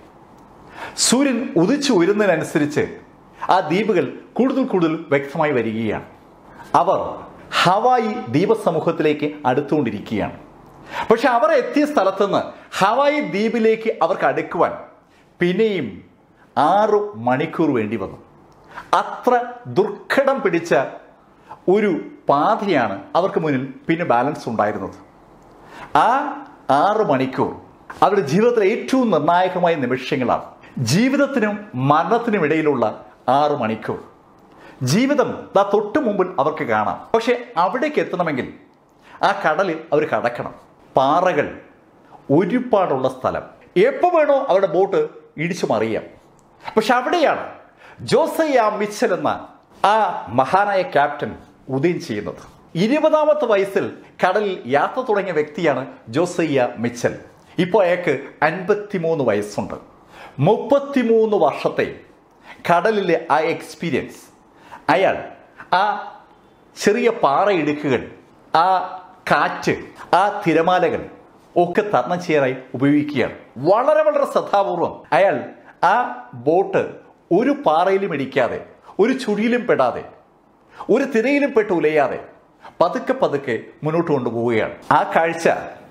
സൂര്യൻ ഉദിച്ചു ഉയരുന്നതിനനുസരിച്ച് ആ ദ്വീപുകൾ കൂടുതൽ കൂടുതൽ വ്യക്തമായി വരികയാണ്. അവർ ഹവായി ദ്വീപസമൂഹത്തിലേക്ക് അടുത്തുകൊണ്ടിരിക്കുകയാണ്. പക്ഷെ അവർ എത്തിയ സ്ഥലത്തുനിന്ന് ഹവായി ദ്വീപിലേക്ക് അവർക്ക് അടുക്കുവാൻ പിന്നെയും ആറു മണിക്കൂർ വേണ്ടി വന്നു. അത്ര ദുർഘടം പിടിച്ച ഒരു പാതയാണ് അവർക്ക് മുന്നിൽ പിന്നെ ബാലൻസ് ഉണ്ടായിരുന്നത്. ആ ആറ് മണിക്കൂർ അവരുടെ ജീവിതത്തിലെ ഏറ്റവും നിർണായകമായ നിമിഷങ്ങളാണ്. ജീവിതത്തിനും മരണത്തിനും ഇടയിലുള്ള ആറ് മണിക്കൂർ. ജീവിതം ദാ തൊട്ട് മുമ്പിൽ അവർക്ക് കാണാം. പക്ഷെ അവിടേക്ക് എത്തണമെങ്കിൽ ആ കടലിൽ അവർ കടക്കണം. പാറകൾ ഒരുപാടുള്ള സ്ഥലം. എപ്പോൾ വേണോ അവരുടെ ബോട്ട് ഇടിച്ചു മറിയാം. പക്ഷെ അവിടെയാണ് ജോസയ്യ മിച്ചൽ എന്ന ആ മഹാനായ ക്യാപ്റ്റൻ ഉദയം ചെയ്യുന്നത്. ഇരുപതാമത്തെ വയസ്സിൽ കടലിൽ യാത്ര തുടങ്ങിയ വ്യക്തിയാണ് ജോസയ്യ മിച്ചൽ. ഇപ്പോൾ അയാൾക്ക് അൻപത്തിമൂന്ന് വയസ്സുണ്ട്. മുപ്പത്തിമൂന്ന് വർഷത്തെ കടലിലെ ആ എക്സ്പീരിയൻസ് അയാൾ ആ ചെറിയ പാറയിടുക്കുകൾ, ആ കാറ്റ്, ആ തിരമാലകൾ ഒക്കെ തരണം ചെയ്യാനായി ഉപയോഗിക്കുകയാണ്. വളരെ വളരെ ശ്രദ്ധാപൂർവം അയാൾ ആ ബോട്ട് ഒരു പാറയിലും ഇടിക്കാതെ, ഒരു ചുഴിയിലും പെടാതെ, ഒരു തിരയിലും പെട്ട് ഉലയാതെ പതുക്കെ പതുക്കെ മുന്നോട്ട് കൊണ്ടുപോവുകയാണ്. ആ കാഴ്ച,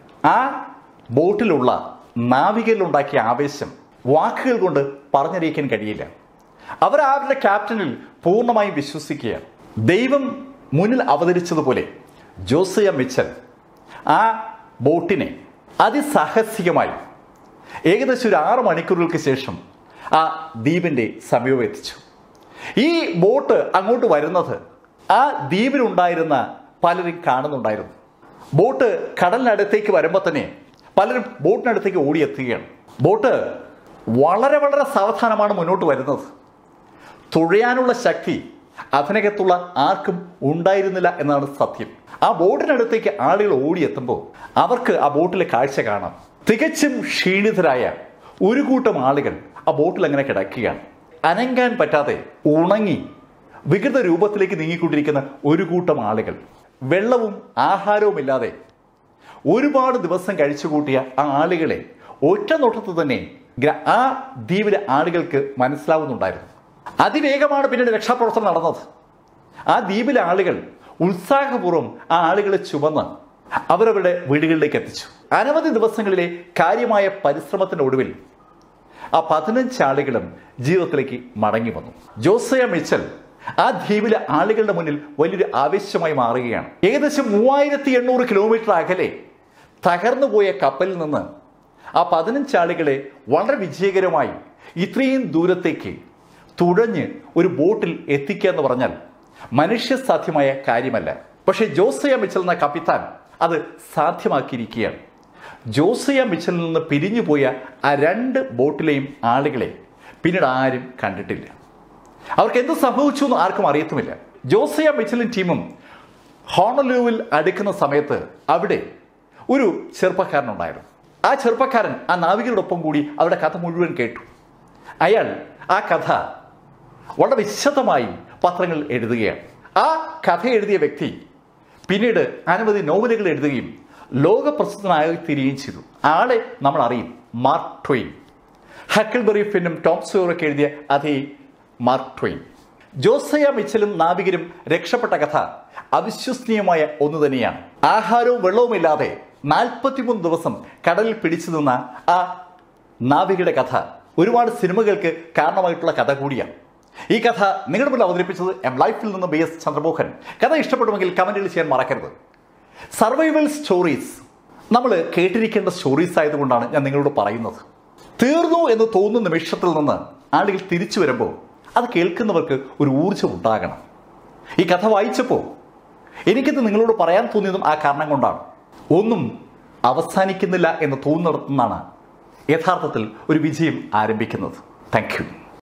ആ ബോട്ടിലുള്ള നാവികയിലുണ്ടാക്കിയ ആവേശം വാക്കുകൾ കൊണ്ട് പറഞ്ഞറിയിക്കാൻ കഴിയില്ല. അവർ അവരുടെ ക്യാപ്റ്റനിൽ പൂർണ്ണമായും വിശ്വസിക്കുകയാണ്. ദൈവം മുന്നിൽ അവതരിച്ചതുപോലെ ജോസയ്യ മിച്ചൽ ആ ബോട്ടിനെ അതിസാഹസികമായി ഏകദേശം ഒരു ആറ് മണിക്കൂറുകൾക്ക് ശേഷം ആ ദ്വീപിൻ്റെ സമീപം എത്തിച്ചു. ഈ ബോട്ട് അങ്ങോട്ട് വരുന്നത് ആ ദ്വീപിലുണ്ടായിരുന്ന പലരും കാണുന്നുണ്ടായിരുന്നു. ബോട്ട് കടലിനടുത്തേക്ക് വരുമ്പോൾ തന്നെ പലരും ബോട്ടിനടുത്തേക്ക് ഓടിയെത്തുകയാണ്. ബോട്ട് വളരെ വളരെ സാവധാനമാണ് മുന്നോട്ട് വരുന്നത്. തുഴയാനുള്ള ശക്തി അതിനകത്തുള്ള ആർക്കും ഉണ്ടായിരുന്നില്ല എന്നാണ് സത്യം. ആ ബോട്ടിനടുത്തേക്ക് ആളുകൾ ഓടിയെത്തുമ്പോൾ അവർക്ക് ആ ബോട്ടിലെ കാഴ്ച കാണാം. തികച്ചും ക്ഷീണിതരായ ഒരു കൂട്ടം ആളുകൾ ആ ബോട്ടിൽ അങ്ങനെ കിടക്കുകയാണ്. അനങ്ങാൻ പറ്റാതെ ഉണങ്ങി വികൃത രൂപത്തിലേക്ക് നീങ്ങിക്കൊണ്ടിരിക്കുന്ന ഒരു കൂട്ടം ആളുകൾ. വെള്ളവും ആഹാരവും ഇല്ലാതെ ഒരുപാട് ദിവസം കഴിച്ചുകൂട്ടിയ ആ ആളുകളെ ഒറ്റ നോട്ടത്തിൽ തന്നെ ആ ദ്വീപിലെ ആളുകൾക്ക് മനസ്സിലാവുന്നുണ്ടായിരുന്നു. അതിവേഗമാണ് പിന്നീട് രക്ഷാപ്രവർത്തനം നടന്നത്. ആ ദ്വീപിലെ ആളുകൾ ഉത്സാഹപൂർവ്വം ആ ആളുകളെ ചുമന്ന് അവരവരുടെ വീടുകളിലേക്ക് എത്തിച്ചു. അനവധി ദിവസങ്ങളിലെ കാര്യമായ പരിശ്രമത്തിന്റെ ഒടുവിൽ ആ പതിനഞ്ച് ആളുകളും ജീവിതത്തിലേക്ക് മടങ്ങി വന്നു. ജോസയ മിച്ചൽ ആ ദ്വീപിലെ ആളുകളുടെ മുന്നിൽ വലിയൊരു ആവേശമായി മാറുകയാണ്. ഏകദേശം മൂവായിരത്തി എണ്ണൂറ് കിലോമീറ്റർ അകലെ തകർന്നുപോയ കപ്പലിൽ നിന്ന് ആ പതിനഞ്ച് ആളുകളെ വളരെ വിജയകരമായി ഇത്രയും ദൂരത്തേക്ക് തുഴഞ്ഞ് ഒരു ബോട്ടിൽ എത്തിക്കുക എന്ന് പറഞ്ഞാൽ മനുഷ്യസാധ്യമായ കാര്യമല്ല. പക്ഷേ ജോസയ മിച്ചൽ എന്ന കപ്പിത്താൻ അത് സാധ്യമാക്കിയിരിക്കുകയാണ്. ജോസയ മിച്ചലിൽ നിന്ന് പിരിഞ്ഞുപോയ ആ രണ്ട് ബോട്ടിലെയും ആളുകളെ പിന്നീട് ആരും കണ്ടിട്ടില്ല. അവർക്ക് എന്ത് സംഭവിച്ചു എന്ന് ആർക്കും അറിയത്തുമില്ല. ജോസയ മിച്ചലും ടീമും ഹോണലൂവിൽ അടുക്കുന്ന സമയത്ത് അവിടെ ഒരു ചെറുപ്പക്കാരനുണ്ടായിരുന്നു. ആ ചെറുപ്പക്കാരൻ ആ നാവികരോടൊപ്പം കൂടി അവരുടെ കഥ മുഴുവൻ കേട്ടു. അയാൾ ആ കഥ വളരെ വിശദമായി പത്രങ്ങളിൽ എഴുതുകയാണ്. ആ കഥ എഴുതിയ വ്യക്തി പിന്നീട് അനവധി നോവലുകൾ എഴുതുകയും ലോകപ്രസിദ്ധനായി തീരുകയും ചെയ്തു. ആളെ നമ്മൾ അറിയും, മാർക്ക് ട്വെയിൻ. ഹക്കിൾബറി ഫിന്നും ടോം സോയറൊക്കെ എഴുതിയ അതേ മാർക്ക് ട്വെയിൻ. ജോസയ മിച്ചലും നാവികരും രക്ഷപ്പെട്ട കഥ അവിശ്വസനീയമായ ഒന്ന് തന്നെയാണ്. ആഹാരവും വെള്ളവുമില്ലാതെ നാൽപ്പത്തിമൂന്ന് ദിവസം കടലിൽ പിടിച്ചു നിന്ന ആ നാവികയുടെ കഥ ഒരുപാട് സിനിമകൾക്ക് കാരണമായിട്ടുള്ള കഥ കൂടിയാണ്. ഈ കഥ നിങ്ങളുടെ മുന്നിൽ അവതരിപ്പിച്ചത് എം ലൈഫിൽ നിന്ന് ബി എസ് ചന്ദ്രമോഹൻ. കഥ ഇഷ്ടപ്പെടുമെങ്കിൽ കമന്റുകൾ ചെയ്യാൻ മറക്കരുത്. സർവൈവൽ സ്റ്റോറീസ് നമ്മൾ കേട്ടിരിക്കേണ്ട സ്റ്റോറീസ് ആയതുകൊണ്ടാണ് ഞാൻ നിങ്ങളോട് പറയുന്നത്. തീർന്നു എന്ന് തോന്നുന്ന നിമിഷത്തിൽ നിന്ന് ആളുകൾ തിരിച്ചു വരുമ്പോൾ അത് കേൾക്കുന്നവർക്ക് ഒരു ഊർജ്ജം ഉണ്ടാകണം. ഈ കഥ വായിച്ചപ്പോൾ എനിക്കിത് നിങ്ങളോട് പറയാൻ തോന്നിയതും ആ കാരണം കൊണ്ടാണ്. ഒന്നും അവസാനിക്കുന്നില്ല എന്ന് തോന്നുന്നിടത്തുനിന്നാണ് യഥാർത്ഥത്തിൽ ഒരു വിജയം ആരംഭിക്കുന്നത്. Thank U.